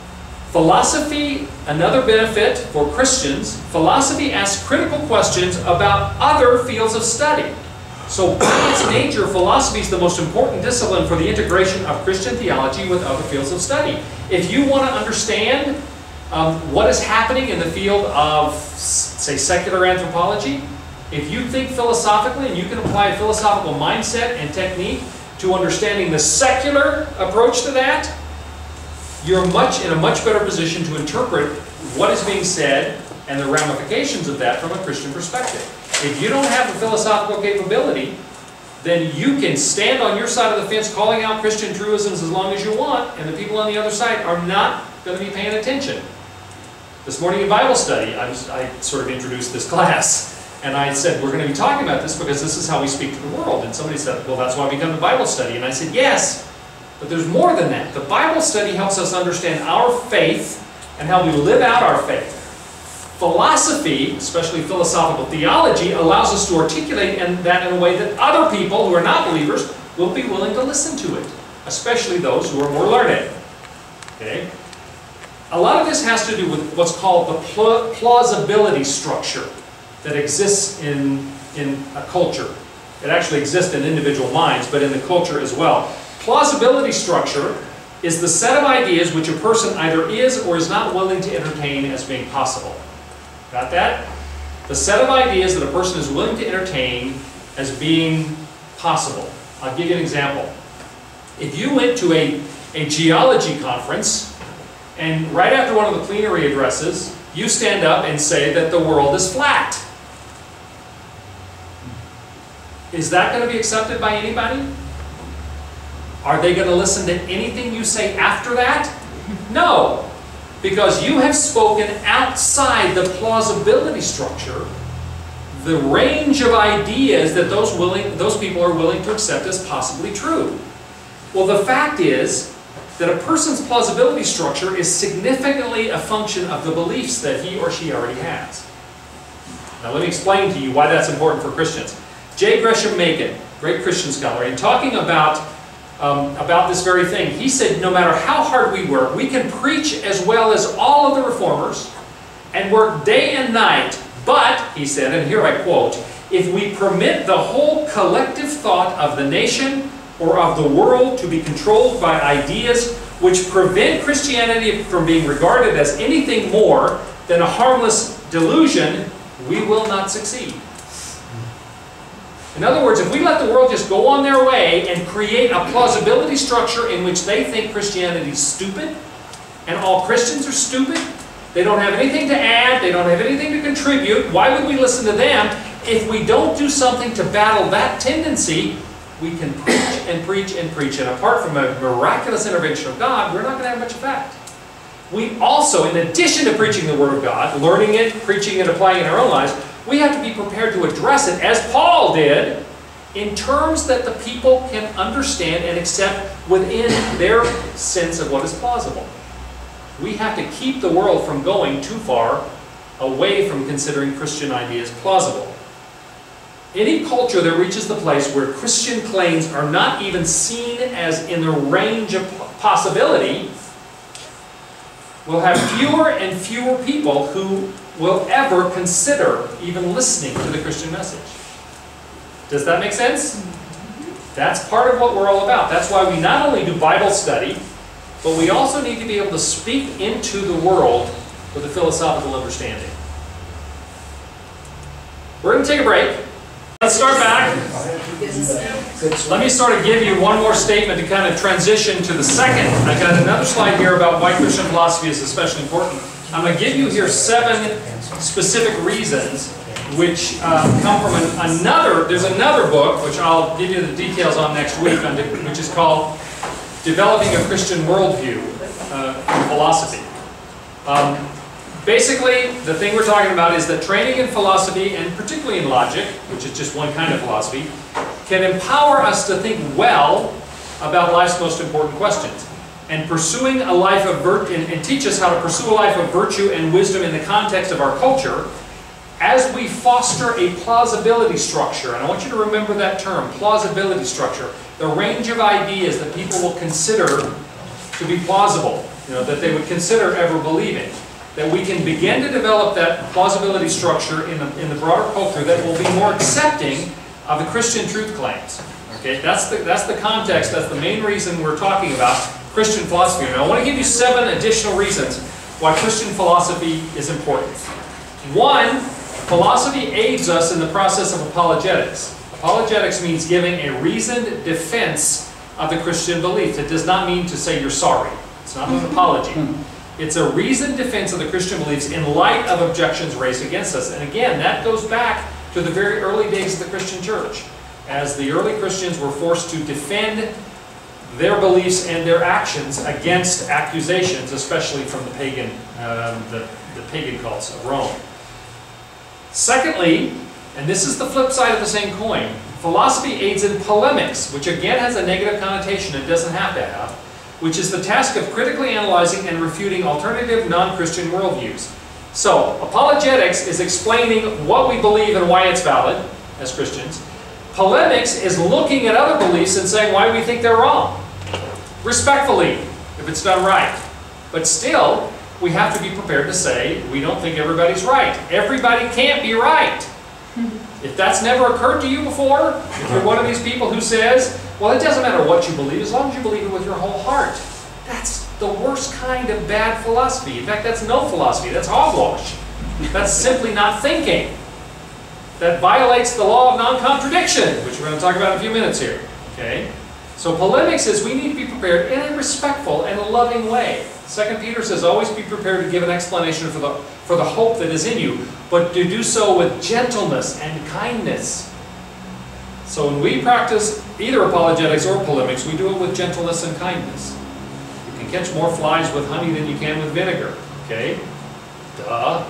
Philosophy, another benefit for Christians, philosophy asks critical questions about other fields of study. So by its nature, philosophy is the most important discipline for the integration of Christian theology with other fields of study. If you want to understand what is happening in the field of, say, secular anthropology, if you think philosophically and you can apply a philosophical mindset and technique to understanding the secular approach to that, you're in a much better position to interpret what is being said and the ramifications of that from a Christian perspective. If you don't have the philosophical capability, then you can stand on your side of the fence calling out Christian truisms as long as you want, and the people on the other side are not going to be paying attention. This morning in Bible study, I sort of introduced this class, and I said, we're going to be talking about this because this is how we speak to the world. And somebody said, well, that's why we come to Bible study. And I said, yes, but there's more than that. The Bible study helps us understand our faith and how we live out our faith. Philosophy, especially philosophical theology, allows us to articulate that in a way that other people who are not believers will be willing to listen to it, especially those who are more learned. Okay? A lot of this has to do with what's called the plausibility structure that exists in a culture. It actually exists in individual minds, but in the culture as well. Plausibility structure is the set of ideas which a person either is or is not willing to entertain as being possible. Got that? The set of ideas that a person is willing to entertain as being possible. I'll give you an example. If you went to a geology conference, and right after one of the plenary addresses, you stand up and say that the world is flat. Is that going to be accepted by anybody? Are they going to listen to anything you say after that? No, because you have spoken outside the plausibility structure, the range of ideas that those people are willing to accept as possibly true. Well, the fact is that a person's plausibility structure is significantly a function of the beliefs that he or she already has. Now let me explain to you why that's important for Christians. J. Gresham Machen, great Christian scholar, in talking about this very thing, he said no matter how hard we work, we can preach as well as all of the reformers and work day and night, but, he said, and here I quote, if we permit the whole collective thought of the nation or of the world to be controlled by ideas which prevent Christianity from being regarded as anything more than a harmless delusion, we will not succeed. In other words, if we let the world just go on their way and create a plausibility structure in which they think Christianity is stupid, and all Christians are stupid, they don't have anything to add, they don't have anything to contribute, why would we listen to them? If we don't do something to battle that tendency, we can preach and preach and preach, and apart from a miraculous intervention of God, we're not going to have much effect. We also, in addition to preaching the Word of God, learning it, preaching it, applying it in our own lives, we have to be prepared to address it, as Paul did, in terms that the people can understand and accept within their sense of what is plausible. We have to keep the world from going too far away from considering Christian ideas plausible. Any culture that reaches the place where Christian claims are not even seen as in the range of possibility will have fewer and fewer people who will ever consider even listening to the Christian message. Does that make sense? That's part of what we're all about. That's why we not only do Bible study, but we also need to be able to speak into the world with a philosophical understanding. We're going to take a break. Let's start back. Let me sort of give you one more statement to kind of transition to the second. I've got another slide here about why Christian philosophy is especially important. I'm going to give you here 7 specific reasons which come from there's another book, which I'll give you the details on next week, which is called Developing a Christian Worldview in Philosophy. Basically, the thing we're talking about is that training in philosophy, and particularly in logic, which is just one kind of philosophy, can empower us to think well about life's most important questions. And pursuing a life of virtue, and teach us how to pursue a life of virtue and wisdom in the context of our culture, as we foster a plausibility structure. And I want you to remember that term, plausibility structure. The range of ideas that people will consider to be plausible. that they would consider ever believing. That we can begin to develop that plausibility structure in the broader culture that will be more accepting of the Christian truth claims. Okay, that's the context, that's the main reason we're talking about Christian philosophy. Now I want to give you 7 additional reasons why Christian philosophy is important. 1, philosophy aids us in the process of apologetics. Apologetics means giving a reasoned defense of the Christian belief. It does not mean to say you're sorry. It's not an apology. It's a reasoned defense of the Christian beliefs in light of objections raised against us. And again, that goes back to the very early days of the Christian church, as the early Christians were forced to defend their beliefs and their actions against accusations, especially from the pagan cults of Rome. Secondly, and this is the flip side of the same coin, philosophy aids in polemics, which again has a negative connotation it doesn't have to have, which is the task of critically analyzing and refuting alternative non-Christian worldviews. So, apologetics is explaining what we believe and why it's valid as Christians. Polemics is looking at other beliefs and saying why we think they're wrong. Respectfully, if it's done right. But still, we have to be prepared to say we don't think everybody's right. Everybody can't be right. If that's never occurred to you before, if you're one of these people who says, well, it doesn't matter what you believe as long as you believe it with your whole heart. That's the worst kind of bad philosophy. In fact, that's no philosophy. That's hogwash. That's simply not thinking. That violates the law of non-contradiction, which we're going to talk about in a few minutes here. Okay? So polemics is we need to be prepared in a respectful and a loving way. 2 Peter says, always be prepared to give an explanation for the hope that is in you, but to do so with gentleness and kindness. So when we practice either apologetics or polemics, we do it with gentleness and kindness. You can catch more flies with honey than you can with vinegar. Okay? Duh.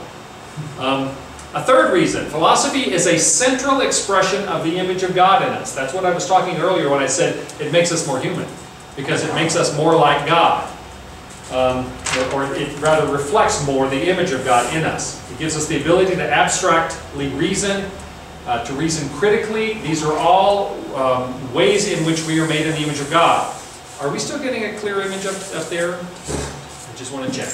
A third reason, philosophy is a central expression of the image of God in us. That's what I was talking earlier when I said it makes us more human, because it makes us more like God. Or it rather reflects more the image of God in us. It gives us the ability to abstractly reason, to reason critically. These are all ways in which we are made in the image of God. Are we still getting a clear image up there? I just want to check.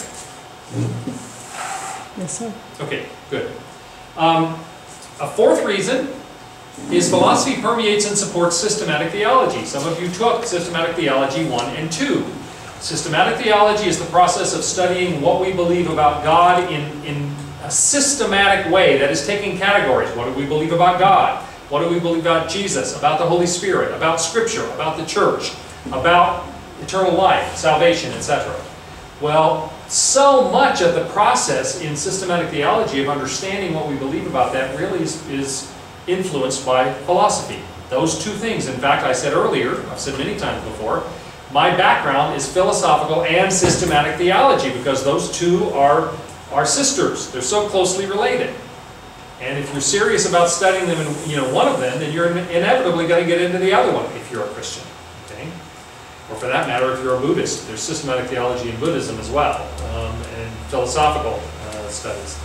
Yes, sir. Okay, good. A fourth reason is philosophy permeates and supports systematic theology. Some of you took systematic theology 1 and 2. Systematic theology is the process of studying what we believe about God in a systematic way, that is taking categories. What do we believe about God? What do we believe about Jesus, about the Holy Spirit, about Scripture, about the church, about eternal life, salvation, etc. Well, so much of the process in systematic theology of understanding what we believe about that really is influenced by philosophy. Those two things, in fact, I said earlier, I've said many times before, my background is philosophical and systematic theology, because those two are sisters. They're so closely related. And if you're serious about studying them in one of them, then you're inevitably going to get into the other one if you're a Christian. Okay? Or for that matter, if you're a Buddhist. There's systematic theology in Buddhism as well, and philosophical studies.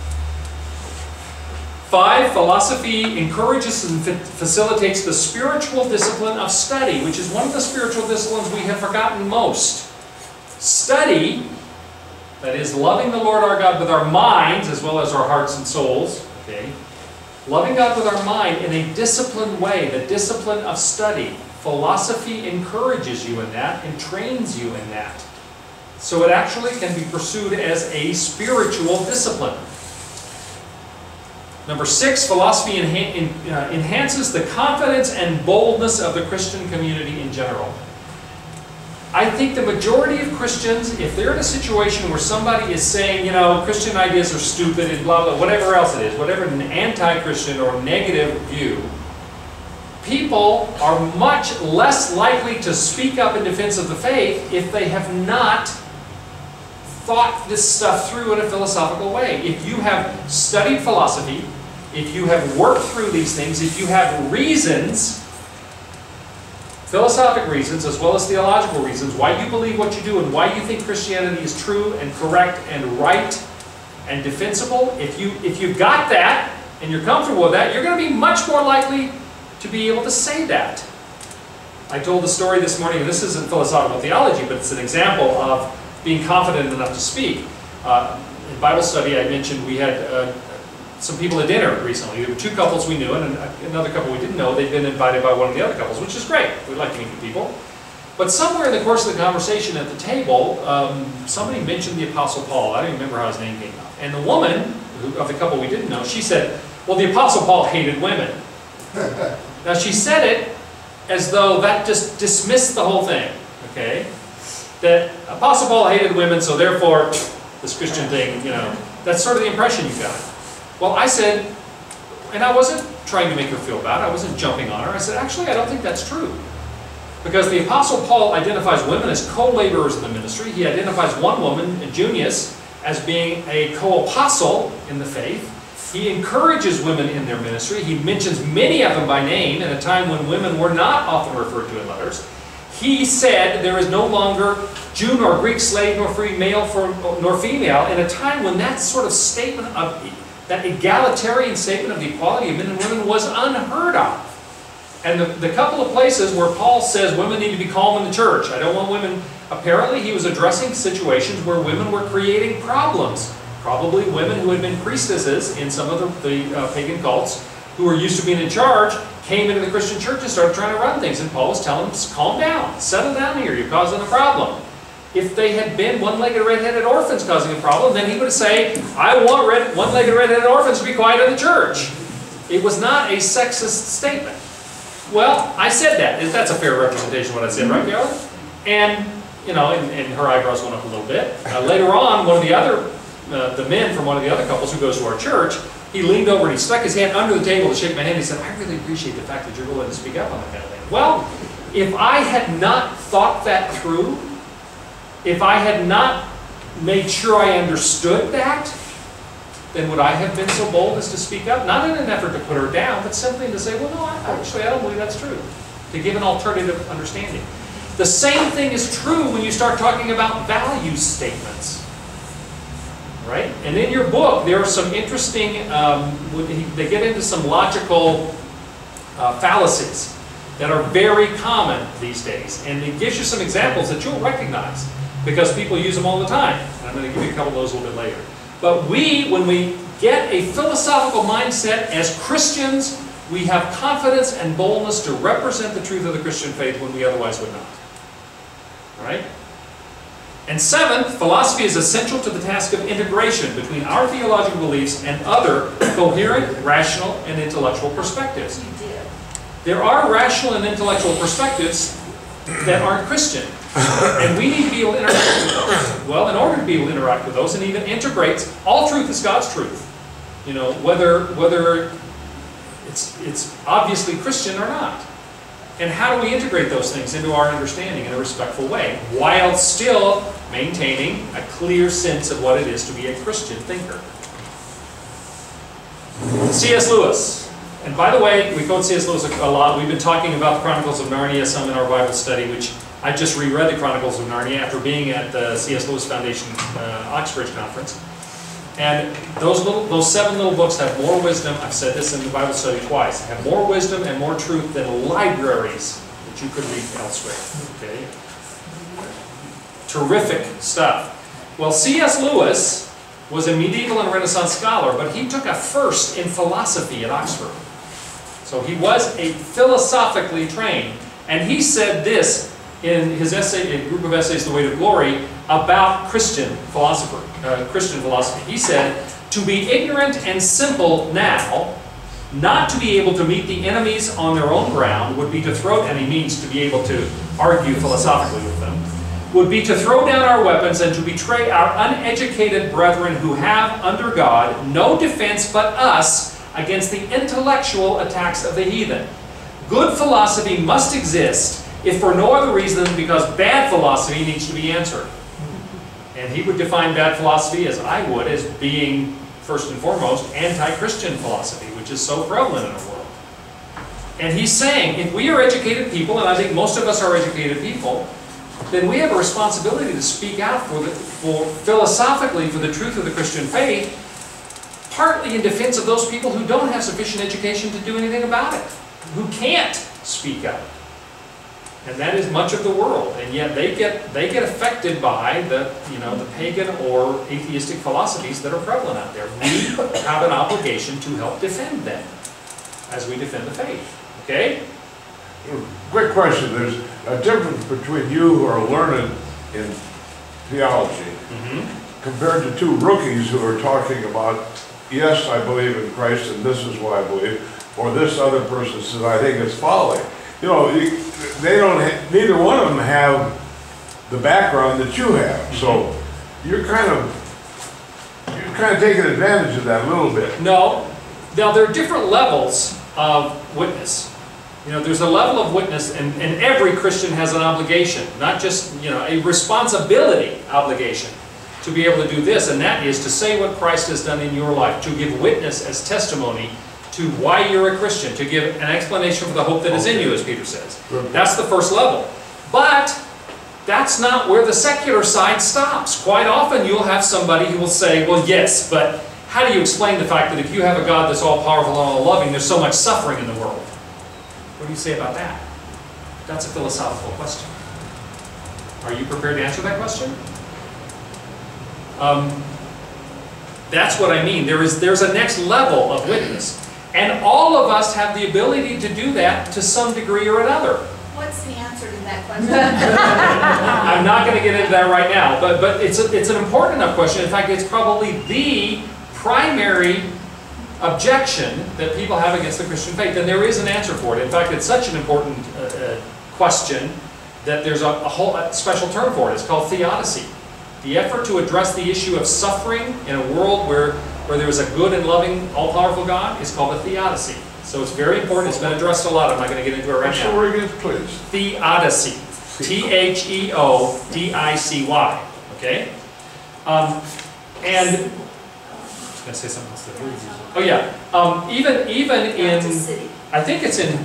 5, philosophy encourages and facilitates the spiritual discipline of study, which is one of the spiritual disciplines we have forgotten most. Study, that is, loving the Lord our God with our minds as well as our hearts and souls, okay? Loving God with our mind in a disciplined way, the discipline of study. Philosophy encourages you in that and trains you in that. So it actually can be pursued as a spiritual discipline. Number 6, philosophy enhances the confidence and boldness of the Christian community in general. I think the majority of Christians, if they're in a situation where somebody is saying, Christian ideas are stupid and blah, blah, whatever else it is, whatever an anti-Christian or negative view, people are much less likely to speak up in defense of the faith if they have not thought this stuff through in a philosophical way. If you have studied philosophy, if you have worked through these things, if you have reasons, philosophic reasons as well as theological reasons, why you believe what you do and why you think Christianity is true and correct and right and defensible, if you've got that and you're comfortable with that, you're going to be much more likely to be able to say that. I told the story this morning, and this isn't philosophical theology, but it's an example of being confident enough to speak. In Bible study, I mentioned we had some people at dinner recently. There were two couples we knew and another couple we didn't know. They'd been invited by one of the other couples, which is great. We like to meet new people. But somewhere in the course of the conversation at the table, somebody mentioned the Apostle Paul. I don't even remember how his name came up. And the woman of the couple we didn't know, she said, well, the Apostle Paul hated women. Now she said it as though that just dismissed the whole thing, okay? That Apostle Paul hated women, so therefore, this Christian thing, you know, that's sort of the impression you got. Well, I said, and I wasn't trying to make her feel bad, I wasn't jumping on her, I said, actually, I don't think that's true. Because the Apostle Paul identifies women as co-laborers in the ministry. He identifies one woman, Junius, as being a co-apostle in the faith. He encourages women in their ministry. He mentions many of them by name in a time when women were not often referred to in letters. He said there is no longer Jew nor Greek, slave nor free, male nor female, in a time when that sort of statement of, that egalitarian statement of the equality of men and women was unheard of. And the couple of places where Paul says women need to be calm in the church, I don't want women, apparently he was addressing situations where women were creating problems. Probably women who had been priestesses in some of the pagan cults, who were used to being in charge, came into the Christian church and started trying to run things. And Paul was telling them, calm down, settle down here, you're causing a problem. If they had been one-legged red-headed orphans causing a problem, then he would say, I want one-legged red-headed orphans to be quiet in the church. It was not a sexist statement. Well, I said that. That's a fair representation of what I said, right, Carolyn? And, you know, and her eyebrows went up a little bit. Later on, one of the other, the men from one of the other couples who goes to our church, he leaned over and he stuck his hand under the table to shake my hand. He said, I really appreciate the fact that you're willing to speak up on that kind of thing. Well, if I had not thought that through, if I had not made sure I understood that, then would I have been so bold as to speak up? Not in an effort to put her down, but simply to say, well, no, actually, I don't believe that's true. To give an alternative understanding. The same thing is true when you start talking about value statements. Right? And in your book, there are some interesting, they get into some logical fallacies that are very common these days. And it gives you some examples that you'll recognize because people use them all the time. And I'm going to give you a couple of those a little bit later. But when we get a philosophical mindset as Christians, we have confidence and boldness to represent the truth of the Christian faith when we otherwise would not. All right? And seventh, philosophy is essential to the task of integration between our theological beliefs and other coherent, rational, and intellectual perspectives. There are rational and intellectual perspectives that aren't Christian. And we need to be able to interact with those. Well, in order to be able to interact with those and even integrate, all truth is God's truth. You know, whether it's obviously Christian or not. And how do we integrate those things into our understanding in a respectful way, while still maintaining a clear sense of what it is to be a Christian thinker? C.S. Lewis. And by the way, we quote C.S. Lewis a lot. We've been talking about the Chronicles of Narnia some in our Bible study, which I just reread the Chronicles of Narnia after being at the C.S. Lewis Foundation Oxbridge Conference. And those 7 little books have more wisdom, I've said this in the Bible study twice, have more wisdom and more truth than libraries that you could read elsewhere. Okay? Terrific stuff. Well, C.S. Lewis was a medieval and Renaissance scholar, but he took a first in philosophy at Oxford. So he was a philosophically trained. And he said this in his essay, a group of essays, The Weight of Glory, about Christian philosophy. He said, to be ignorant and simple now, not to be able to meet the enemies on their own ground, would be to throw, and he means to be able to argue philosophically with them, would be to throw down our weapons and to betray our uneducated brethren who have, under God, no defense but us against the intellectual attacks of the heathen. Good philosophy must exist, if for no other reason than because bad philosophy needs to be answered. And he would define bad philosophy, as I would, as being, first and foremost, anti-Christian philosophy, which is so prevalent in our world. And he's saying, if we are educated people, and I think most of us are educated people, then we have a responsibility to speak out philosophically for the truth of the Christian faith, partly in defense of those people who don't have sufficient education to do anything about it, who can't speak up. And that is much of the world, and yet they get affected by the pagan or atheistic philosophies that are prevalent out there. We have an obligation to help defend them as we defend the faith. Okay? Quick question. There's a difference between you who are learned in theology compared to two rookies who are talking about, yes, I believe in Christ and this is what I believe, or this other person says, I think it's folly. You know, they don't. Neither one of them have the background that you have. So you're kind of taking advantage of that a little bit. No. Now there are different levels of witness. You know, there's a level of witness, and every Christian has an obligation, not just a responsibility obligation to be able to do this, and that is to say what Christ has done in your life, to give witness as testimony to why you're a Christian, to give an explanation for the hope that is in you, as Peter says. That's the first level. But that's not where the secular side stops. Quite often you'll have somebody who will say, well, yes, but how do you explain the fact that if you have a God that's all-powerful and all-loving, there's so much suffering in the world? What do you say about that? That's a philosophical question. Are you prepared to answer that question? That's what I mean. There's a next level of witness. And all of us have the ability to do that to some degree or another. What's the answer to that question? I'm not going to get into that right now, but it's an important enough question. In fact, it's probably the primary objection that people have against the Christian faith, and there is an answer for it. In fact, it's such an important question that there's a whole special term for it. It's called theodicy. The effort to address the issue of suffering in a world where there is a good and loving, all-powerful God is called a theodicy. So it's very important. It's been addressed a lot. I'm not going to get into it right now. What's the word again, please? Theodicy. Theodicy. Okay? And I was going to say something else. Oh yeah. Even in, I think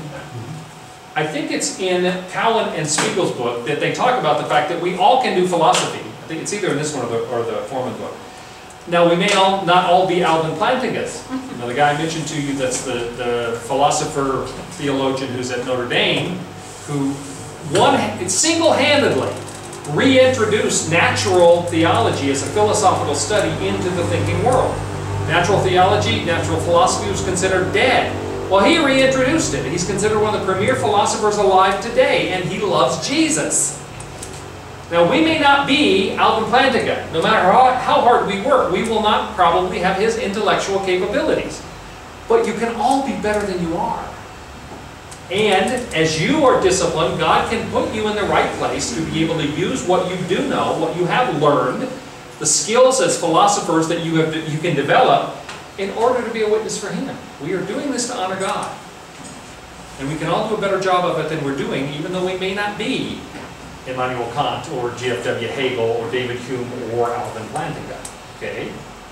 it's in Cowan and Spiegel's book that they talk about the fact that we all can do philosophy. I think it's either in this one or the Foreman book. Now, we may not all be Alvin Plantingas. The guy I mentioned to you, that's the philosopher, theologian who's at Notre Dame, who single-handedly reintroduced natural theology as a philosophical study into the thinking world. Natural theology, natural philosophy was considered dead. Well, he reintroduced it. He's considered one of the premier philosophers alive today, and he loves Jesus. Now, we may not be Alvin Plantinga. No matter how hard we work, we will not probably have his intellectual capabilities. But you can all be better than you are. And as you are disciplined, God can put you in the right place to be able to use what you do know, what you have learned, the skills as philosophers that you can develop in order to be a witness for Him. We are doing this to honor God. And we can all do a better job of it than we're doing, even though we may not be Immanuel Kant or G.F.W. Hegel or David Hume or Alvin Plantinga. Okay?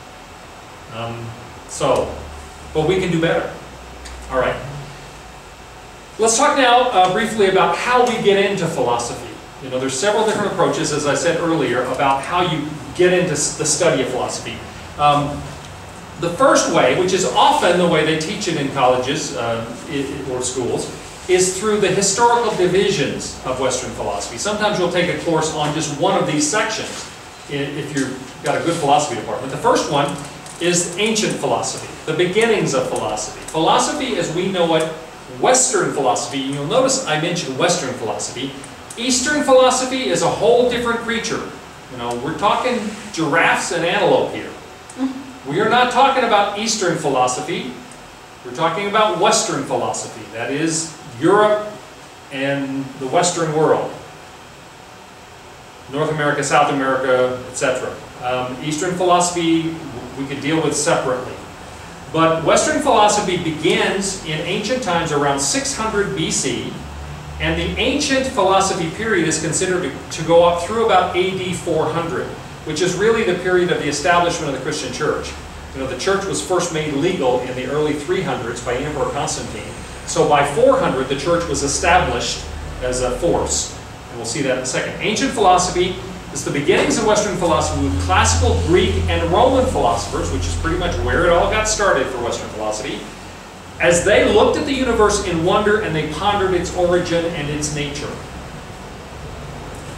But we can do better. All right. Let's talk now briefly about how we get into philosophy. There's several different approaches, as I said earlier, about how you get into the study of philosophy. The first way, which is often the way they teach it in colleges or schools, is through the historical divisions of Western philosophy. Sometimes you'll take a course on just one of these sections if you've got a good philosophy department. The first one is ancient philosophy, the beginnings of philosophy. Philosophy as we know it, Western philosophy, you'll notice I mentioned Western philosophy. Eastern philosophy is a whole different creature. We're talking giraffes and antelope here. We are not talking about Eastern philosophy. We're talking about Western philosophy. That is Europe and the Western world. North America, South America, etc. Eastern philosophy we could deal with separately. But Western philosophy begins in ancient times around 600 BC, and the ancient philosophy period is considered to go up through about AD 400, which is really the period of the establishment of the Christian church. The church was first made legal in the early 300s by Emperor Constantine. So by 400, the church was established as a force. And we'll see that in a second. Ancient philosophy is the beginnings of Western philosophy with classical Greek and Roman philosophers, which is pretty much where it all got started for Western philosophy, as they looked at the universe in wonder and they pondered its origin and its nature.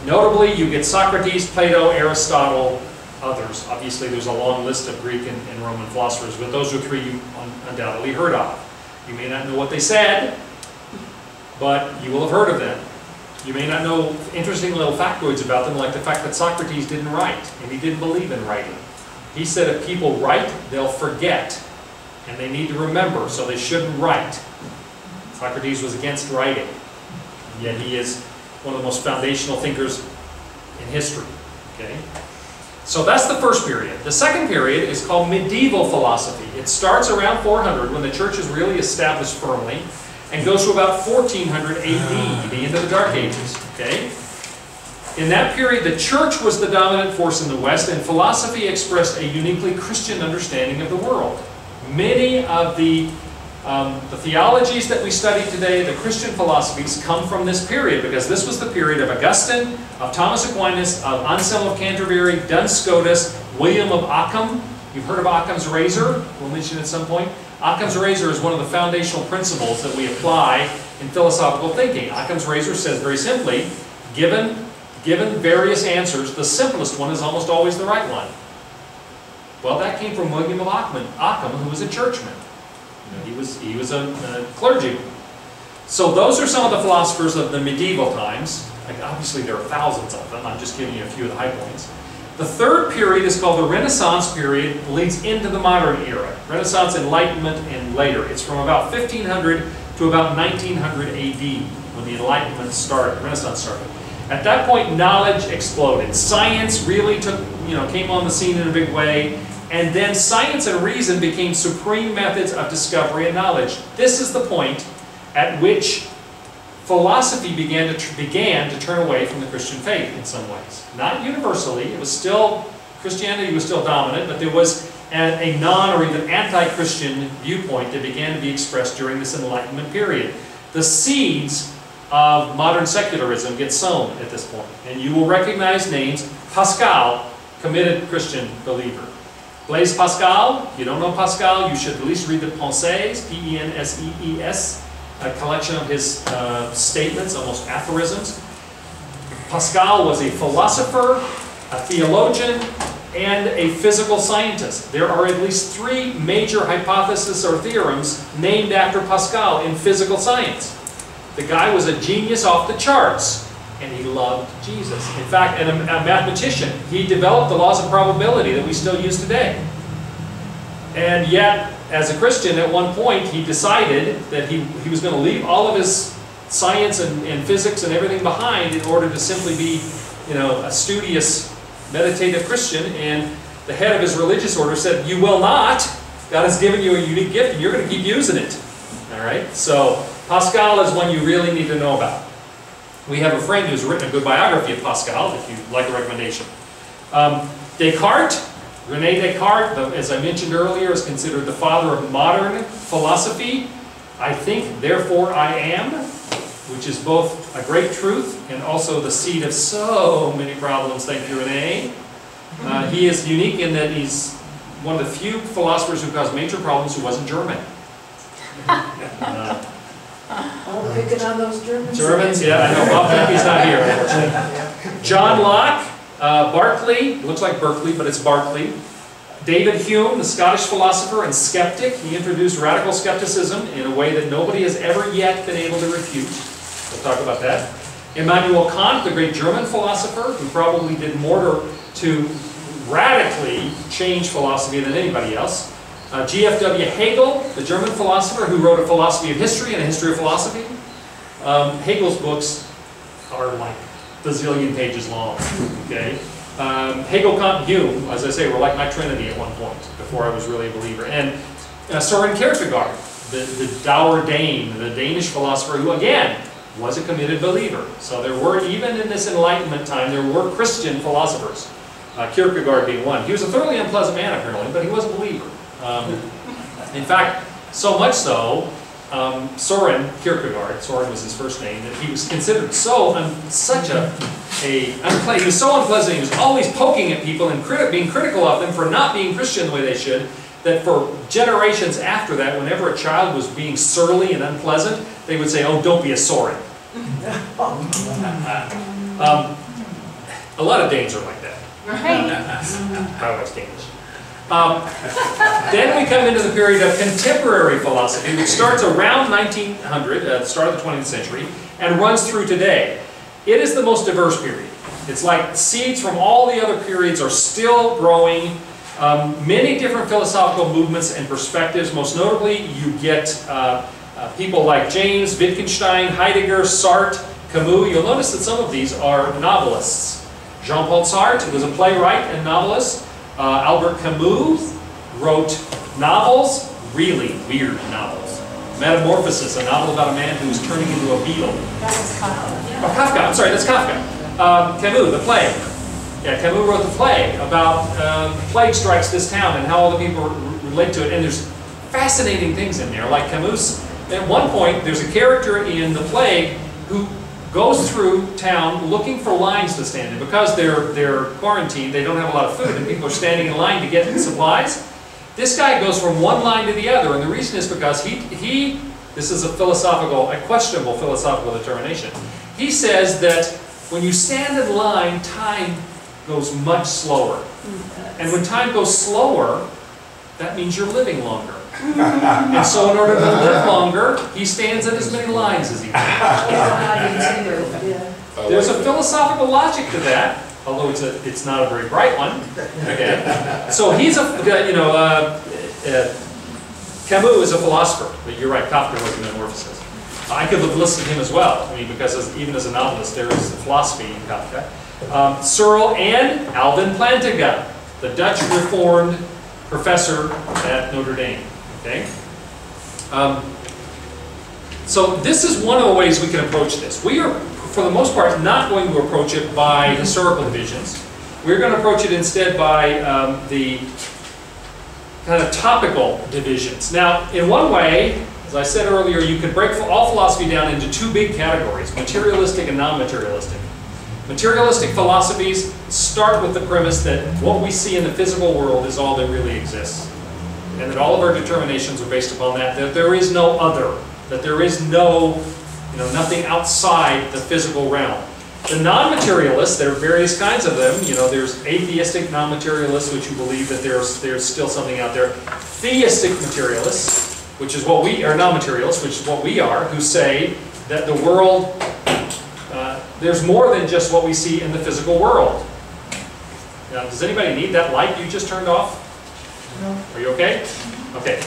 Notably, you get Socrates, Plato, Aristotle, others. Obviously, there's a long list of Greek and Roman philosophers, but those are three you undoubtedly heard of. You may not know what they said, but you will have heard of them. You may not know interesting little factoids about them, like the fact that Socrates didn't write, and he didn't believe in writing. He said if people write, they'll forget, and they need to remember, so they shouldn't write. Socrates was against writing, and yet he is one of the most foundational thinkers in history. Okay? So that's the first period. The second period is called medieval philosophy. It starts around 400, when the church is really established firmly, and goes to about 1400 AD, the end of the Dark Ages. Okay? In that period, the church was the dominant force in the West, and philosophy expressed a uniquely Christian understanding of the world. Many of the theologies that we study today, the Christian philosophies, come from this period, because this was the period of Augustine, of Thomas Aquinas, of Anselm of Canterbury, Duns Scotus, William of Ockham. You've heard of Occam's razor? We'll mention it at some point. Occam's razor is one of the foundational principles that we apply in philosophical thinking. Occam's razor says very simply, given various answers, the simplest one is almost always the right one. Well, that came from William of Ockham, who was a churchman. He was a clergyman. So those are some of the philosophers of the medieval times. Like, obviously there are thousands of them. I'm just giving you a few of the high points. The third period is called the Renaissance period, leads into the modern era. Renaissance, Enlightenment, and later. It's from about 1500 to about 1900 AD, when the Enlightenment started, Renaissance started. At that point, knowledge exploded. Science really came on the scene in a big way, and then science and reason became supreme methods of discovery and knowledge. This is the point at which philosophy began to turn away from the Christian faith in some ways. Not universally. It was still, Christianity was still dominant, but there was a non or even anti-Christian viewpoint that began to be expressed during this Enlightenment period. The seeds of modern secularism get sown at this point. And you will recognize names. Pascal, committed Christian believer. Blaise Pascal, if you don't know Pascal, you should at least read the Pensées, P-E-N-S-E-E-S, a collection of his statements, almost aphorisms. Pascal was a philosopher, a theologian, and a physical scientist. There are at least three major hypotheses or theorems named after Pascal in physical science. The guy was a genius off the charts, and he loved Jesus. In fact, and a mathematician. He developed the laws of probability that we still use today. And yet, as a Christian, at one point, he decided that he was going to leave all of his science and physics and everything behind in order to simply be, a studious, meditative Christian. And the head of his religious order said, "You will not. God has given you a unique gift, and you're going to keep using it." All right? So, Pascal is one you really need to know about. We have a friend who's written a good biography of Pascal, if you'd like a recommendation. Descartes, René Descartes, as I mentioned earlier, is considered the father of modern philosophy. I think, therefore I am, which is both a great truth and also the seed of so many problems. Thank you, René. He is unique in that he's one of the few philosophers who caused major problems who wasn't German. Oh, picking on those Germans. Germans, yeah, I know. Bob Becky's not here, unfortunately. John Locke, Berkeley, looks like Berkeley, but it's Berkeley. David Hume, the Scottish philosopher and skeptic. He introduced radical skepticism in a way that nobody has ever yet been able to refute. We'll talk about that. Immanuel Kant, the great German philosopher, who probably did more to radically change philosophy than anybody else. G.F.W. Hegel, the German philosopher who wrote a philosophy of history and a history of philosophy. Hegel's books are like bazillion pages long. Okay, Hegel, Kant, Hume, as I say, were like my trinity at one point before I was really a believer. And Søren Kierkegaard, the dour Dane, the Danish philosopher who again was a committed believer. So there were, even in this Enlightenment time, there were Christian philosophers. Kierkegaard being one. He was a thoroughly unpleasant man apparently, but he was a believer. In fact, so much so, Søren Kierkegaard, Søren was his first name, that he was considered he was so unpleasant, he was always poking at people and being critical of them for not being Christian the way they should, that for generations after that, whenever a child was being surly and unpleasant, they would say, "Oh, don't be a Søren." A lot of Danes are like that. Right. My wife's Danish. Then we come into the period of contemporary philosophy, which starts around 1900, the start of the 20th century, and runs through today. It is the most diverse period. It's like seeds from all the other periods are still growing. Many different philosophical movements and perspectives. Most notably, you get people like James, Wittgenstein, Heidegger, Sartre, Camus. You'll notice that some of these are novelists. Jean-Paul Sartre was a playwright and novelist. Albert Camus wrote novels, really weird novels. Metamorphosis, a novel about a man who was turning into a beetle. That was Kafka. Oh, Kafka, I'm sorry, that's Kafka. Camus, the play. Yeah, Camus wrote the play about plague strikes this town and how all the people relate to it. And there's fascinating things in there. Like Camus, at one point, there's a character in the play who goes through town looking for lines to stand in. Because they're quarantined, they don't have a lot of food, and people are standing in line to get supplies. This guy goes from one line to the other, and the reason is because this is a questionable philosophical determination. He says that when you stand in line, time goes much slower. And when time goes slower, that means you're living longer. And so in order to live longer, he stands in as many lines as he can. There's a philosophical logic to that, although it's not a very bright one. Okay. So he's Camus is a philosopher, but you're right, Kafka was a metamorphosis. I could have listed him as well, because even as a novelist, there is the philosophy in Kafka. Searle and Alvin Plantinga, the Dutch Reformed professor at Notre Dame. Okay? So this is one of the ways we can approach this. We are, for the most part, not going to approach it by historical divisions. We're going to approach it instead by the kind of topical divisions. Now, in one way, as I said earlier, you could break all philosophy down into two big categories, materialistic and non-materialistic. Materialistic philosophies start with the premise that what we see in the physical world is all that really exists. And that all of our determinations are based upon that there is no other, that there is nothing outside the physical realm. The non-materialists, there are various kinds of them. There's atheistic non-materialists, which you believe that there's still something out there. Theistic materialists, which is what we are, non-materialists, which is what we are, who say that the world, there's more than just what we see in the physical world. Now, does anybody need that light you just turned off? No. Are you okay? Okay.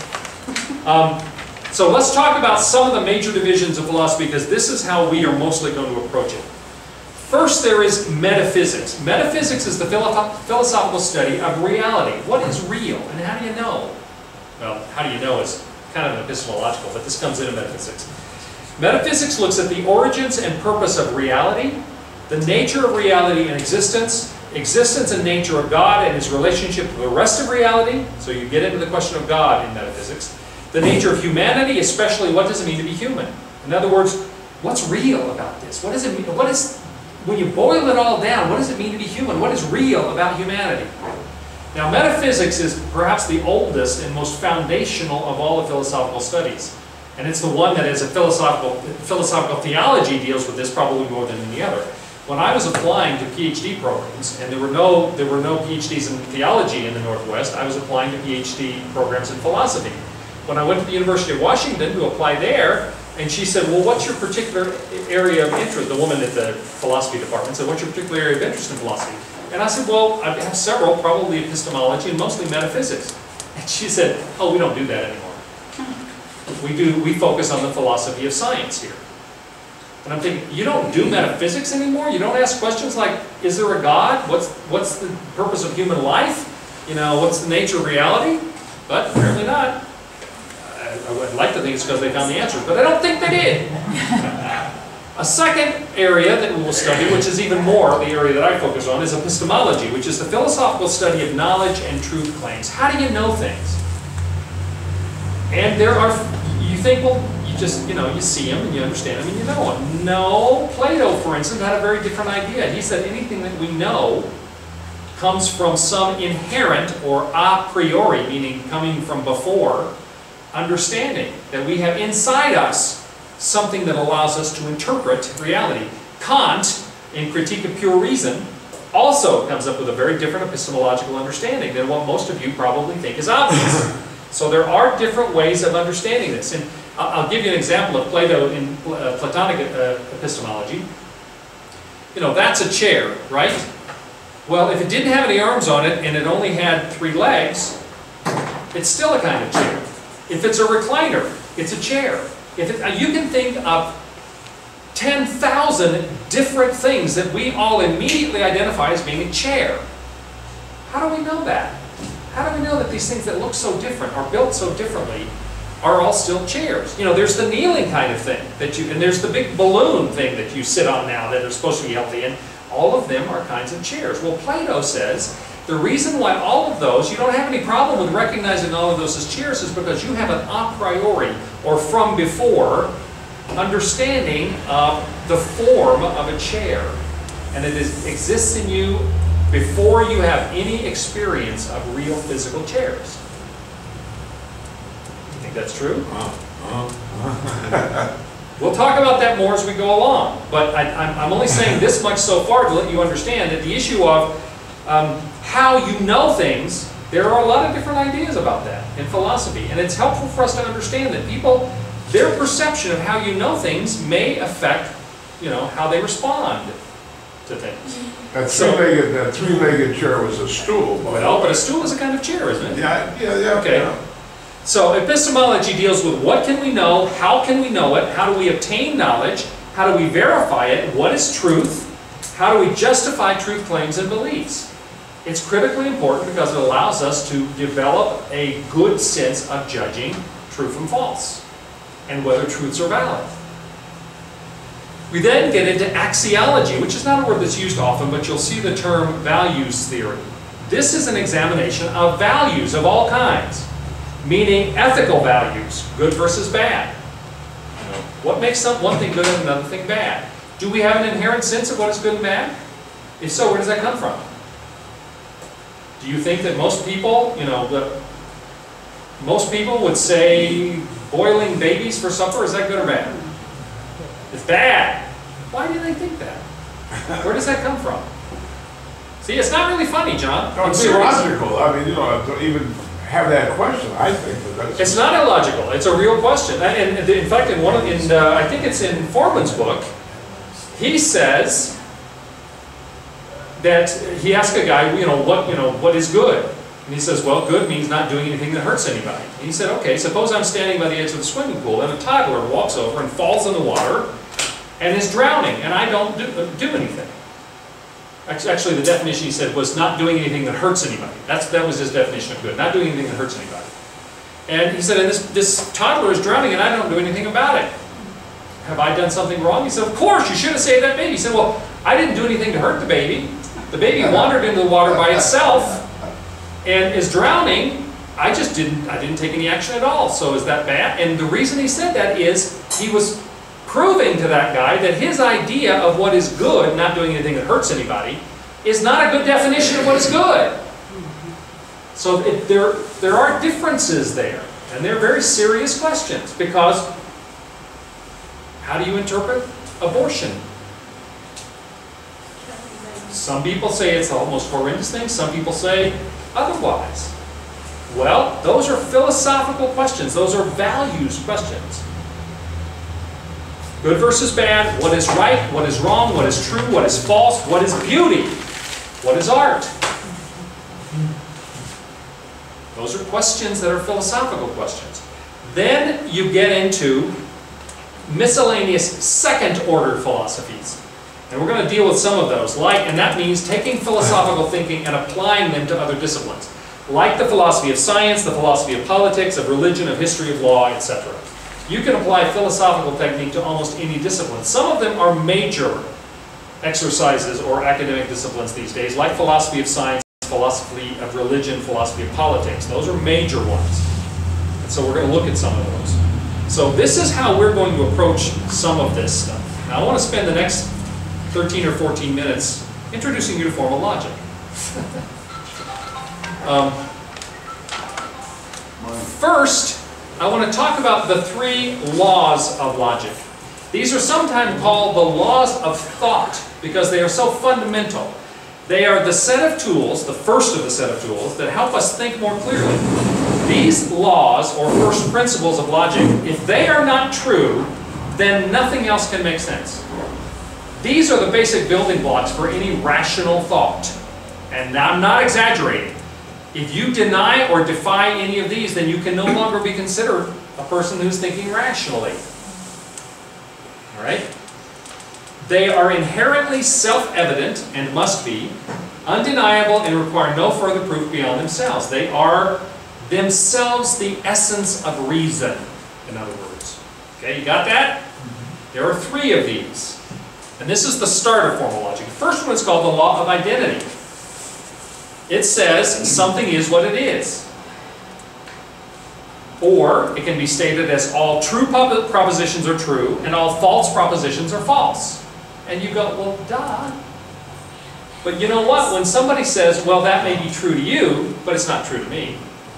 So let's talk about some of the major divisions of philosophy, because this is how we are mostly going to approach it. First, there is metaphysics. Metaphysics is the philosophical study of reality. What is real, and how do you know? Well, how do you know is kind of epistemological, but this comes into metaphysics. Metaphysics looks at the origins and purpose of reality, the nature of reality and existence and nature of God and his relationship to the rest of reality. So you get into the question of God in metaphysics. The nature of humanity, especially what does it mean to be human? In other words, what's real about this? What does it mean? When you boil it all down, what does it mean to be human? What is real about humanity? Now, metaphysics is perhaps the oldest and most foundational of all the philosophical studies. And it's the one that, as a philosophical theology, deals with this probably more than any other. When I was applying to PhD programs, and there were no PhDs in theology in the Northwest, I was applying to PhD programs in philosophy. When I went to the University of Washington to apply there, and she said, well, what's your particular area of interest? The woman at the philosophy department said, what's your particular area of interest in philosophy? And I said, well, I have several, probably epistemology and mostly metaphysics. And she said, oh, we don't do that anymore. We focus on the philosophy of science here. And I'm thinking, you don't do metaphysics anymore? You don't ask questions like, is there a God? What's the purpose of human life? What's the nature of reality? But apparently not. I would like to think it's because they found the answers, but I don't think they did. A second area that we will study, which is even more the area that I focus on, is epistemology, which is the philosophical study of knowledge and truth claims. How do you know things? And you think, well, you just, you see them and you understand them and you know them. No, Plato, for instance, had a very different idea. He said anything that we know comes from some inherent or a priori, meaning coming from before, understanding that we have inside us something that allows us to interpret reality. Kant, in Critique of Pure Reason, also comes up with a very different epistemological understanding than what most of you probably think is obvious. So there are different ways of understanding this. And I'll give you an example of Plato in Platonic epistemology. You know, that's a chair, right? Well, if it didn't have any arms on it and it only had 3 legs, it's still a kind of chair. If it's a recliner, it's a chair. If it, you can think of 10,000 different things that we all immediately identify as being a chair. How do we know that? How do we know that these things that look so different, are built so differently, are all still chairs? You know, there's the kneeling kind of thing that you, and there's the big balloon thing that you sit on now that are supposed to be healthy, and all of them are kinds of chairs. Well, Plato says the reason why all of those, you don't have any problem with recognizing all of those as chairs is because you have an a priori, or from before, understanding of the form of a chair. And it exists in you before you have any experience of real physical chairs. You think that's true? We'll talk about that more as we go along, but I'm only saying this much so far to let you understand that the issue of how you know things, there are a lot of different ideas about that in philosophy, and it's helpful for us to understand that people, their perception of how you know things may affect, you know, how they respond to things. That three-legged chair was a stool. Well, but a stool is a kind of chair, isn't it? Yeah. Okay. Yeah. So epistemology deals with what can we know, how can we know it, how do we obtain knowledge, how do we verify it, what is truth, how do we justify truth claims and beliefs. It's critically important because it allows us to develop a good sense of judging true from false and whether truths are valid. We then get into axiology, which is not a word that's used often, but you'll see the term values theory. This is an examination of values of all kinds, meaning ethical values, good versus bad. You know, what makes one thing good and another thing bad? Do we have an inherent sense of what is good and bad? If so, where does that come from? Do you think that most people, you know, most people would say boiling babies for supper, is that good or bad? It's bad. Why do they think that? Where does that come from? See, it's not really funny, John. No, it's illogical. I mean, you know, to even have that question, I think that's... It's not illogical. It's a real question. And in fact, in one of, I think it's in Foreman's book, he says that he asked a guy, what is good? And he says, well, good means not doing anything that hurts anybody. And he said, okay, suppose I'm standing by the edge of the swimming pool and a toddler walks over and falls in the water and is drowning, and I don't do anything. Actually, the definition he said was not doing anything that hurts anybody. That was his definition of good, not doing anything that hurts anybody. And he said, and this toddler is drowning and I don't do anything about it. Have I done something wrong? He said, of course, you should have saved that baby. He said, well, I didn't do anything to hurt the baby. The baby wandered into the water by itself and is drowning. I didn't take any action at all. So is that bad? And the reason he said that is he was proving to that guy that his idea of what is good, not doing anything that hurts anybody, is not a good definition of what is good. So there are differences there, and they're very serious questions, because how do you interpret abortion? Some people say it's the most horrendous thing, some people say otherwise. Well, those are philosophical questions, those are values questions. Good versus bad, what is right, what is wrong, what is true, what is false, what is beauty, what is art? Those are questions that are philosophical questions. Then you get into miscellaneous second-order philosophies. And we're going to deal with some of those, and that means taking philosophical thinking and applying them to other disciplines, like the philosophy of science, the philosophy of politics, of religion, of history of law, etc. You can apply philosophical technique to almost any discipline. Some of them are major exercises or academic disciplines these days, like philosophy of science, philosophy of religion, philosophy of politics. Those are major ones. And so we're going to look at some of those. So this is how we're going to approach some of this stuff. Now I want to spend the next 13 or 14 minutes introducing you to formal logic. First, I want to talk about the 3 laws of logic. These are sometimes called the laws of thought because they are so fundamental. They are the set of tools, the first of the set of tools, that help us think more clearly. These laws, or first principles of logic, if they are not true, then nothing else can make sense. These are the basic building blocks for any rational thought. And I'm not exaggerating. If you deny or defy any of these, then you can no longer be considered a person who's thinking rationally. All right? They are inherently self-evident, and must be, undeniable, and require no further proof beyond themselves. They are themselves the essence of reason, in other words. Okay, you got that? There are three of these. And this is the start of formal logic. The first one is called the law of identity. It says something is what it is. Or it can be stated as all true propositions are true and all false propositions are false. And you go, well, duh. But you know what? When somebody says, well, that may be true to you, but it's not true to me,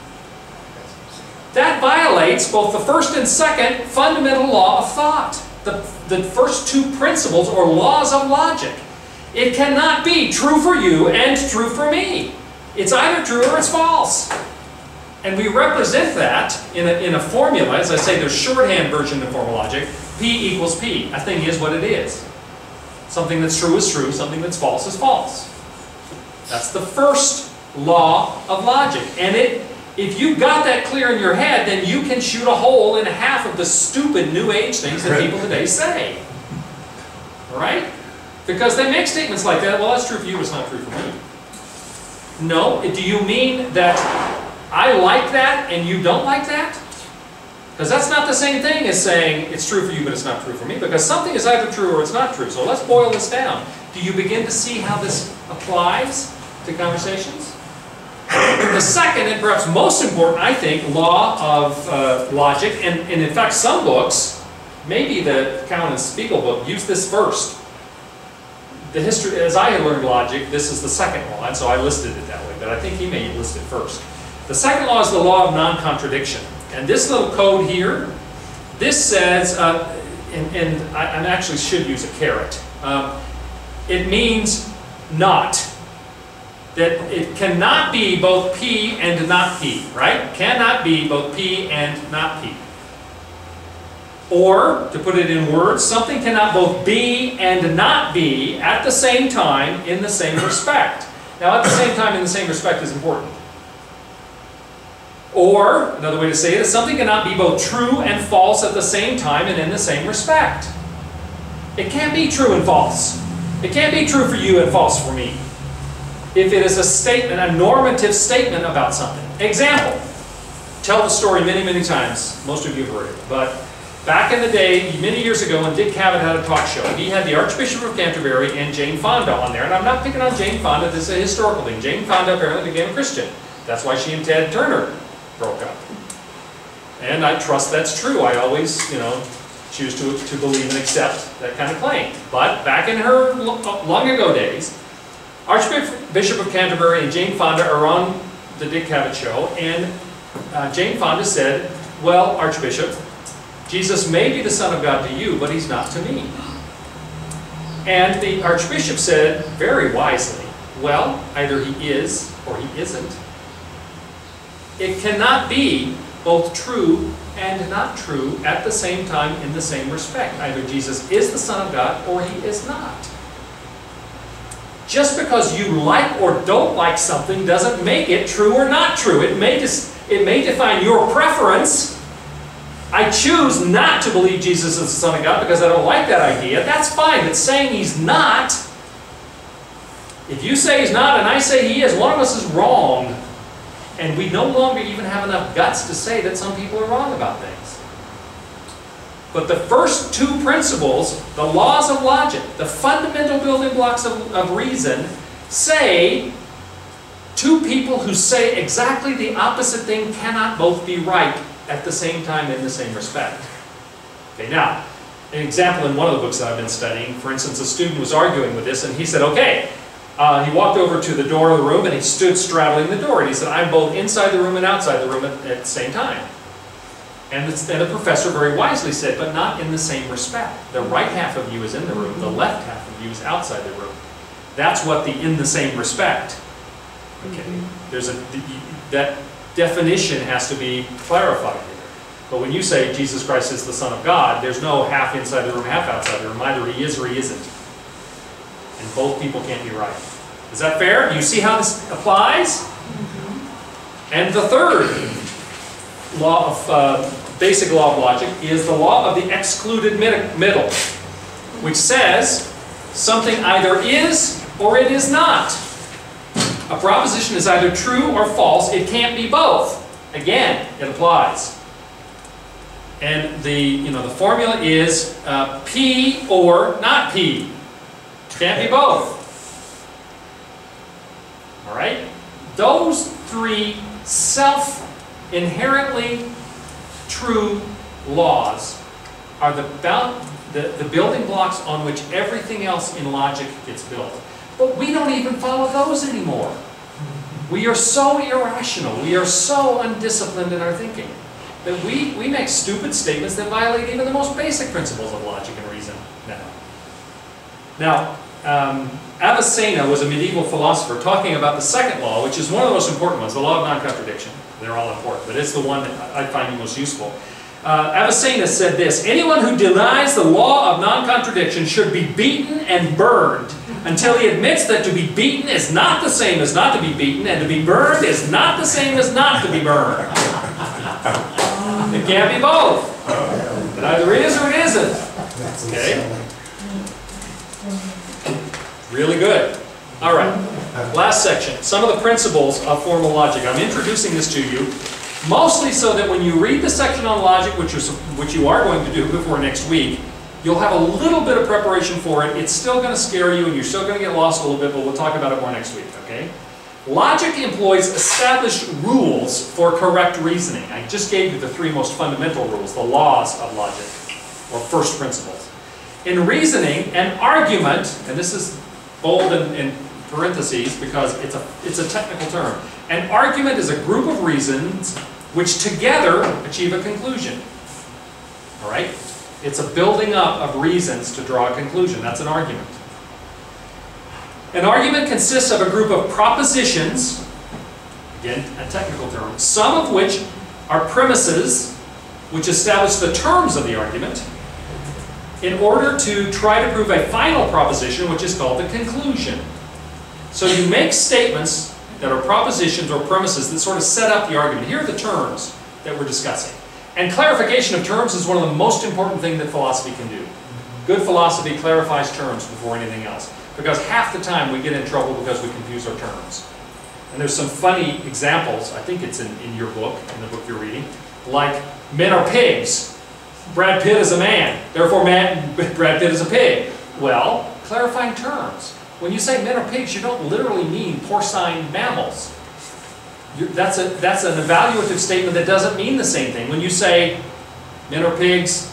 that violates both the first and second fundamental law of thought. The first two principles or laws of logic. It cannot be true for you and true for me. It's either true or it's false. And we represent that in a formula. As I say, there's shorthand version of formal logic. P equals P. A thing is what it is. Something that's true is true. Something that's false is false. That's the first law of logic. And if you got that clear in your head, then you can shoot a hole in half of the stupid New Age things that people today say. All right? Because they make statements like that. Well, that's true for you, it's not true for me. No. Do you mean that I like that and you don't like that? Because that's not the same thing as saying it's true for you but it's not true for me. Because something is either true or it's not true. So let's boil this down. Do you begin to see how this applies to conversations? The second, and perhaps most important, I think, law of logic, and in fact some books, maybe the Cowan and Spiegel book, use this first. The history, as I had learned logic, this is the second law, and so I listed it that way, but I think he may list it first. The second law is the law of non-contradiction. And this little code here, this says, and I actually should use a caret. It means not. That it cannot be both P and not P, right? Cannot be both P and not P. Or, to put it in words, something cannot both be and not be at the same time in the same respect. Now, at the same time in the same respect is important. Or, another way to say it is something cannot be both true and false at the same time and in the same respect. It can't be true and false. It can't be true for you and false for me. If it is a statement, a normative statement about something. Example. Tell the story many, many times. Most of you have heard it. But back in the day, many years ago, when Dick Cavett had a talk show, he had the Archbishop of Canterbury and Jane Fonda on there. And I'm not picking on Jane Fonda. This is a historical thing. Jane Fonda apparently became a Christian. That's why she and Ted Turner broke up. And I trust that's true. I always, choose to believe and accept that kind of claim. But back in her long ago days, Archbishop of Canterbury and Jane Fonda are on the Dick Cavett show, and Jane Fonda said, well, Archbishop, Jesus may be the Son of God to you, but he's not to me. And the Archbishop said, very wisely, well, either he is or he isn't. It cannot be both true and not true at the same time in the same respect. Either Jesus is the Son of God or he is not. Just because you like or don't like something doesn't make it true or not true. It may define your preference. I choose not to believe Jesus is the Son of God because I don't like that idea. That's fine, but saying he's not, if you say he's not and I say he is, one of us is wrong. And we no longer even have enough guts to say that some people are wrong about things. But the first two principles, the laws of logic, the fundamental building blocks of reason, say two people who say exactly the opposite thing cannot both be right at the same time in the same respect. Okay, now, an example in one of the books that I've been studying, for instance, a student was arguing with this and he said, okay, he walked over to the door of the room and he stood straddling the door and he said, I'm both inside the room and outside the room at the same time. And the professor very wisely said, but not in the same respect. The right half of you is in the room, the left half of you is outside the room. That's what the in the same respect. Okay, that definition has to be clarified here. But when you say Jesus Christ is the Son of God, there's no half inside the room, half outside the room. Either he is or he isn't. And both people can't be right. Is that fair? You see how this applies? And the third law of basic law of logic is the law of the excluded middle, which says something either is or it is not. A proposition is either true or false. It can't be both. Again, it applies. And the formula is P or not P. Can't be both. All right? Those three self-inherently true laws are the building blocks on which everything else in logic gets built. But we don't even follow those anymore. We are so irrational, we are so undisciplined in our thinking, that we make stupid statements that violate even the most basic principles of logic and reason now. Avicenna was a medieval philosopher talking about the second law, which is one of the most important ones, the law of non-contradiction. They're all important, but it's the one that I find most useful. Avicenna said this: anyone who denies the law of non-contradiction should be beaten and burned until he admits that to be beaten is not the same as not to be beaten, and to be burned is not the same as not to be burned. It can't be both. It either is or it isn't. Okay? Really good. All right. Last section. Some of the principles of formal logic. I'm introducing this to you mostly so that when you read the section on logic, which you are going to do before next week, you'll have a little bit of preparation for it. It's still going to scare you and you're still going to get lost a little bit, but we'll talk about it more next week, okay? Logic employs established rules for correct reasoning. I just gave you the three most fundamental rules, the laws of logic, or first principles. In reasoning, an argument, and this is bold in parentheses because it's a technical term. An argument is a group of reasons which together achieve a conclusion. All right? It's a building up of reasons to draw a conclusion. That's an argument. An argument consists of a group of propositions, again, a technical term, some of which are premises which establish the terms of the argument in order to try to prove a final proposition, which is called the conclusion. So you make statements that are propositions or premises that sort of set up the argument. Here are the terms that we're discussing. And clarification of terms is one of the most important things that philosophy can do. Good philosophy clarifies terms before anything else. Because half the time we get in trouble because we confuse our terms. And there's some funny examples, I think it's in your book, in the book you're reading, like men are pigs. Brad Pitt is a man, therefore Brad Pitt is a pig. Well, clarifying terms. When you say men are pigs, you don't literally mean porcine mammals. That's an evaluative statement that doesn't mean the same thing. When you say men are pigs,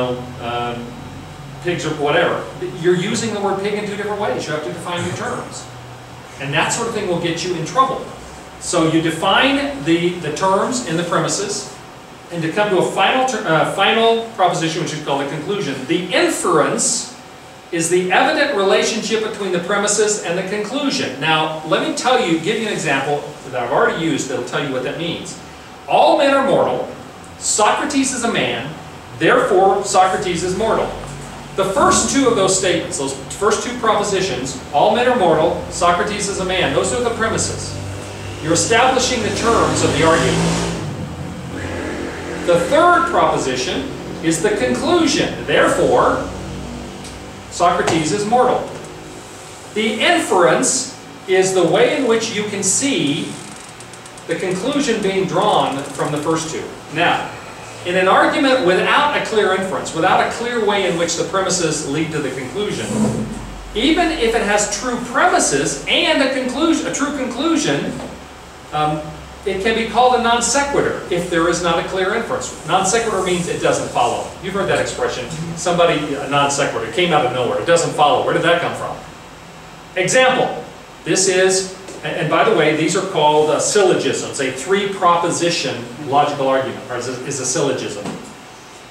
pigs or whatever, you're using the word pig in two different ways. You have to define your terms. And that sort of thing will get you in trouble. So you define the terms in the premises, and to come to a final proposition, which is called a conclusion. The inference is the evident relationship between the premises and the conclusion. Now, let me give you an example that I've already used that'll tell you what that means. All men are mortal. Socrates is a man. Therefore, Socrates is mortal. The first two of those statements, those first two propositions, all men are mortal, Socrates is a man, those are the premises. You're establishing the terms of the argument. The third proposition is the conclusion. Therefore, Socrates is mortal. The inference is the way in which you can see the conclusion being drawn from the first two. Now, in an argument without a clear inference, without a clear way in which the premises lead to the conclusion, even if it has true premises and a true conclusion, it can be called a non sequitur if there is not a clear inference. Non sequitur means it doesn't follow. You've heard that expression. A non sequitur, it came out of nowhere. It doesn't follow. Where did that come from? Example. This is, and by the way, these are called syllogisms. A three-proposition logical argument is a syllogism.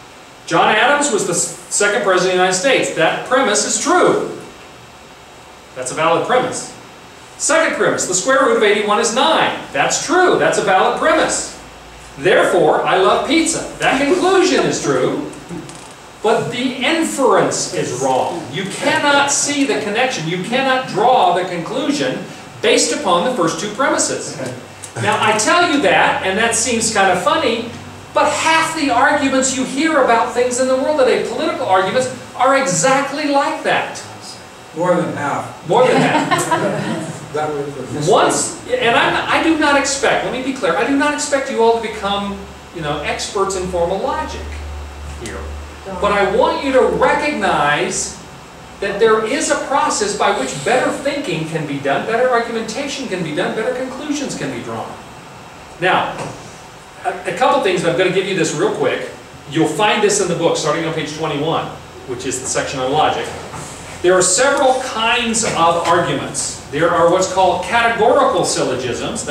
John Adams was the second president of the United States. That premise is true. That's a valid premise. Second premise, the square root of 81 is 9. That's true. That's a valid premise. Therefore, I love pizza. That conclusion is true, but the inference is wrong. You cannot see the connection. You cannot draw the conclusion based upon the first two premises. Now, I tell you that, and that seems kind of funny, but half the arguments you hear about things in the world today, political arguments, are exactly like that. More than half. More than half. Once, and I do not expect, let me be clear, I do not expect you all to become, experts in formal logic here. But I want you to recognize that there is a process by which better thinking can be done, better argumentation can be done, better conclusions can be drawn. Now, a couple things, but I'm going to give you this real quick. You'll find this in the book, starting on page 21, which is the section on logic. There are several kinds of arguments. There are what's called categorical syllogisms.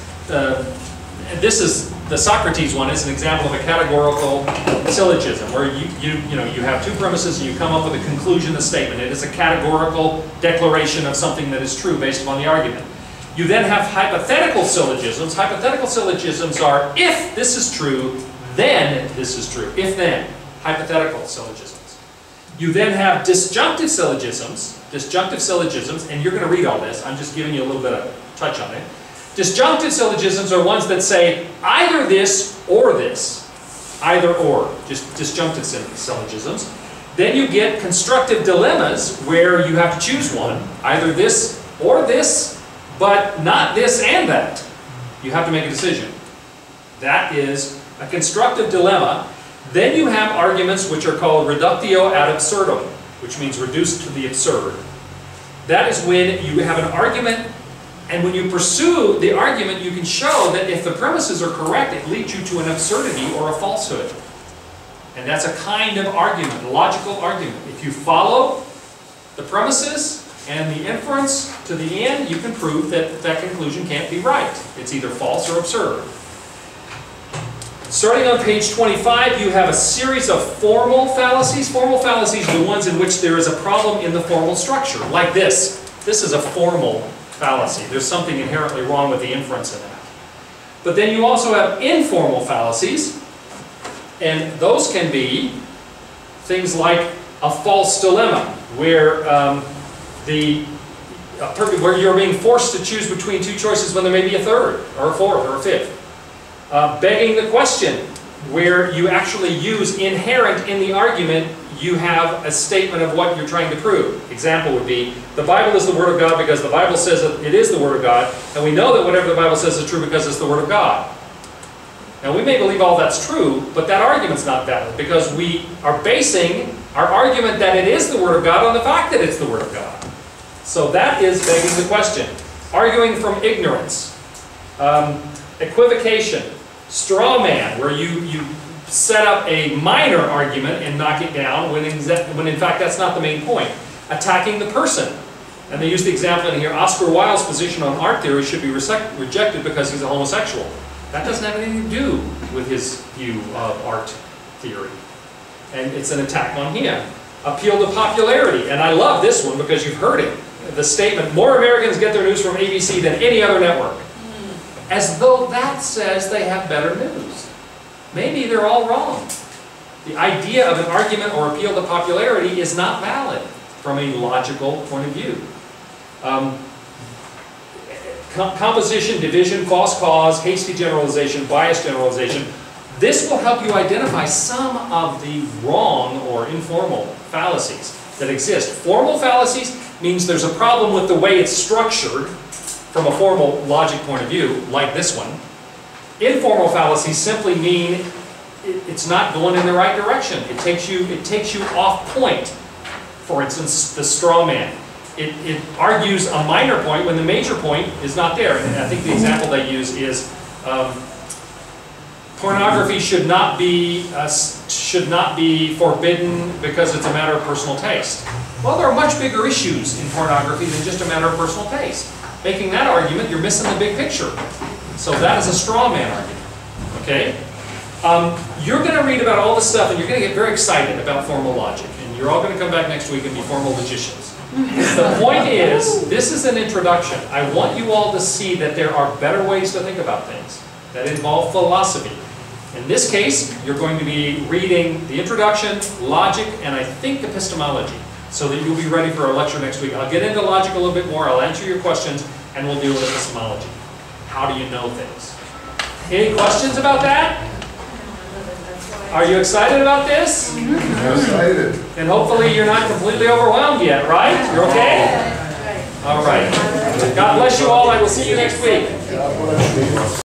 This is the Socrates one is an example of a categorical syllogism, where you have two premises and you come up with a conclusion, a statement. It is a categorical declaration of something that is true based upon the argument. You then have hypothetical syllogisms. Hypothetical syllogisms are, if this is true, then this is true. If then, hypothetical syllogisms. You then have disjunctive syllogisms, and you're going to read all this. I'm just giving you a little bit of touch on it. Disjunctive syllogisms are ones that say either this or this. Either or, just disjunctive syllogisms. Then you get constructive dilemmas where you have to choose one, either this or this, but not this and that. You have to make a decision. That is a constructive dilemma. Then you have arguments which are called reductio ad absurdum, which means reduced to the absurd. That is when you have an argument, and when you pursue the argument, you can show that if the premises are correct, it leads you to an absurdity or a falsehood. And that's a kind of argument, a logical argument. If you follow the premises and the inference to the end, you can prove that that conclusion can't be right. It's either false or absurd. Starting on page 25, you have a series of formal fallacies. Formal fallacies are the ones in which there is a problem in the formal structure, like this. This is a formal fallacy. There's something inherently wrong with the inference in that. But then you also have informal fallacies, and those can be things like a false dilemma, where where you're being forced to choose between two choices when there may be a third, or a fourth, or a fifth. Begging the question, where you actually use inherent in the argument, you have a statement of what you're trying to prove. Example would be, the Bible is the Word of God because the Bible says that it is the Word of God, and we know that whatever the Bible says is true because it's the Word of God. Now we may believe all that's true, but that argument's not valid because we are basing our argument that it is the Word of God on the fact that it's the Word of God. So that is begging the question. Arguing from ignorance. Equivocation. Straw man, where you set up a minor argument and knock it down when in fact that's not the main point. Attacking the person. And they use the example in here, Oscar Wilde's position on art theory should be rejected because he's a homosexual. That doesn't have anything to do with his view of art theory. And it's an attack on him. Appeal to popularity. And I love this one because you've heard it. The statement, more Americans get their news from ABC than any other network. As though that says they have better news. Maybe they're all wrong. The idea of an argument or appeal to popularity is not valid from a logical point of view. Composition, division, false cause, hasty generalization, biased generalization. This will help you identify some of the wrong or informal fallacies that exist. Formal fallacies means there's a problem with the way it's structured from a formal logic point of view, like this one. Informal fallacies simply mean it's not going in the right direction. It takes you off point. For instance, the straw man. It argues a minor point when the major point is not there. And I think the example they use is pornography should not be forbidden because it's a matter of personal taste. Well, there are much bigger issues in pornography than just a matter of personal taste. Making that argument, you're missing the big picture. So that is a straw man argument. Okay? You're going to read about all this stuff and you're going to get very excited about formal logic. And You're all going to come back next week and be formal logicians. The point is, this is an introduction. I want you all to see that there are better ways to think about things that involve philosophy. In this case, you're going to be reading the introduction, logic, and I think epistemology, so that you'll be ready for our lecture next week. I'll get into logic a little bit more, I'll answer your questions, and we'll deal with epistemology. How do you know things? Any questions about that? Are you excited about this? I'm excited. And hopefully you're not completely overwhelmed yet, right? You're okay? All right. God bless you all. I will see you next week.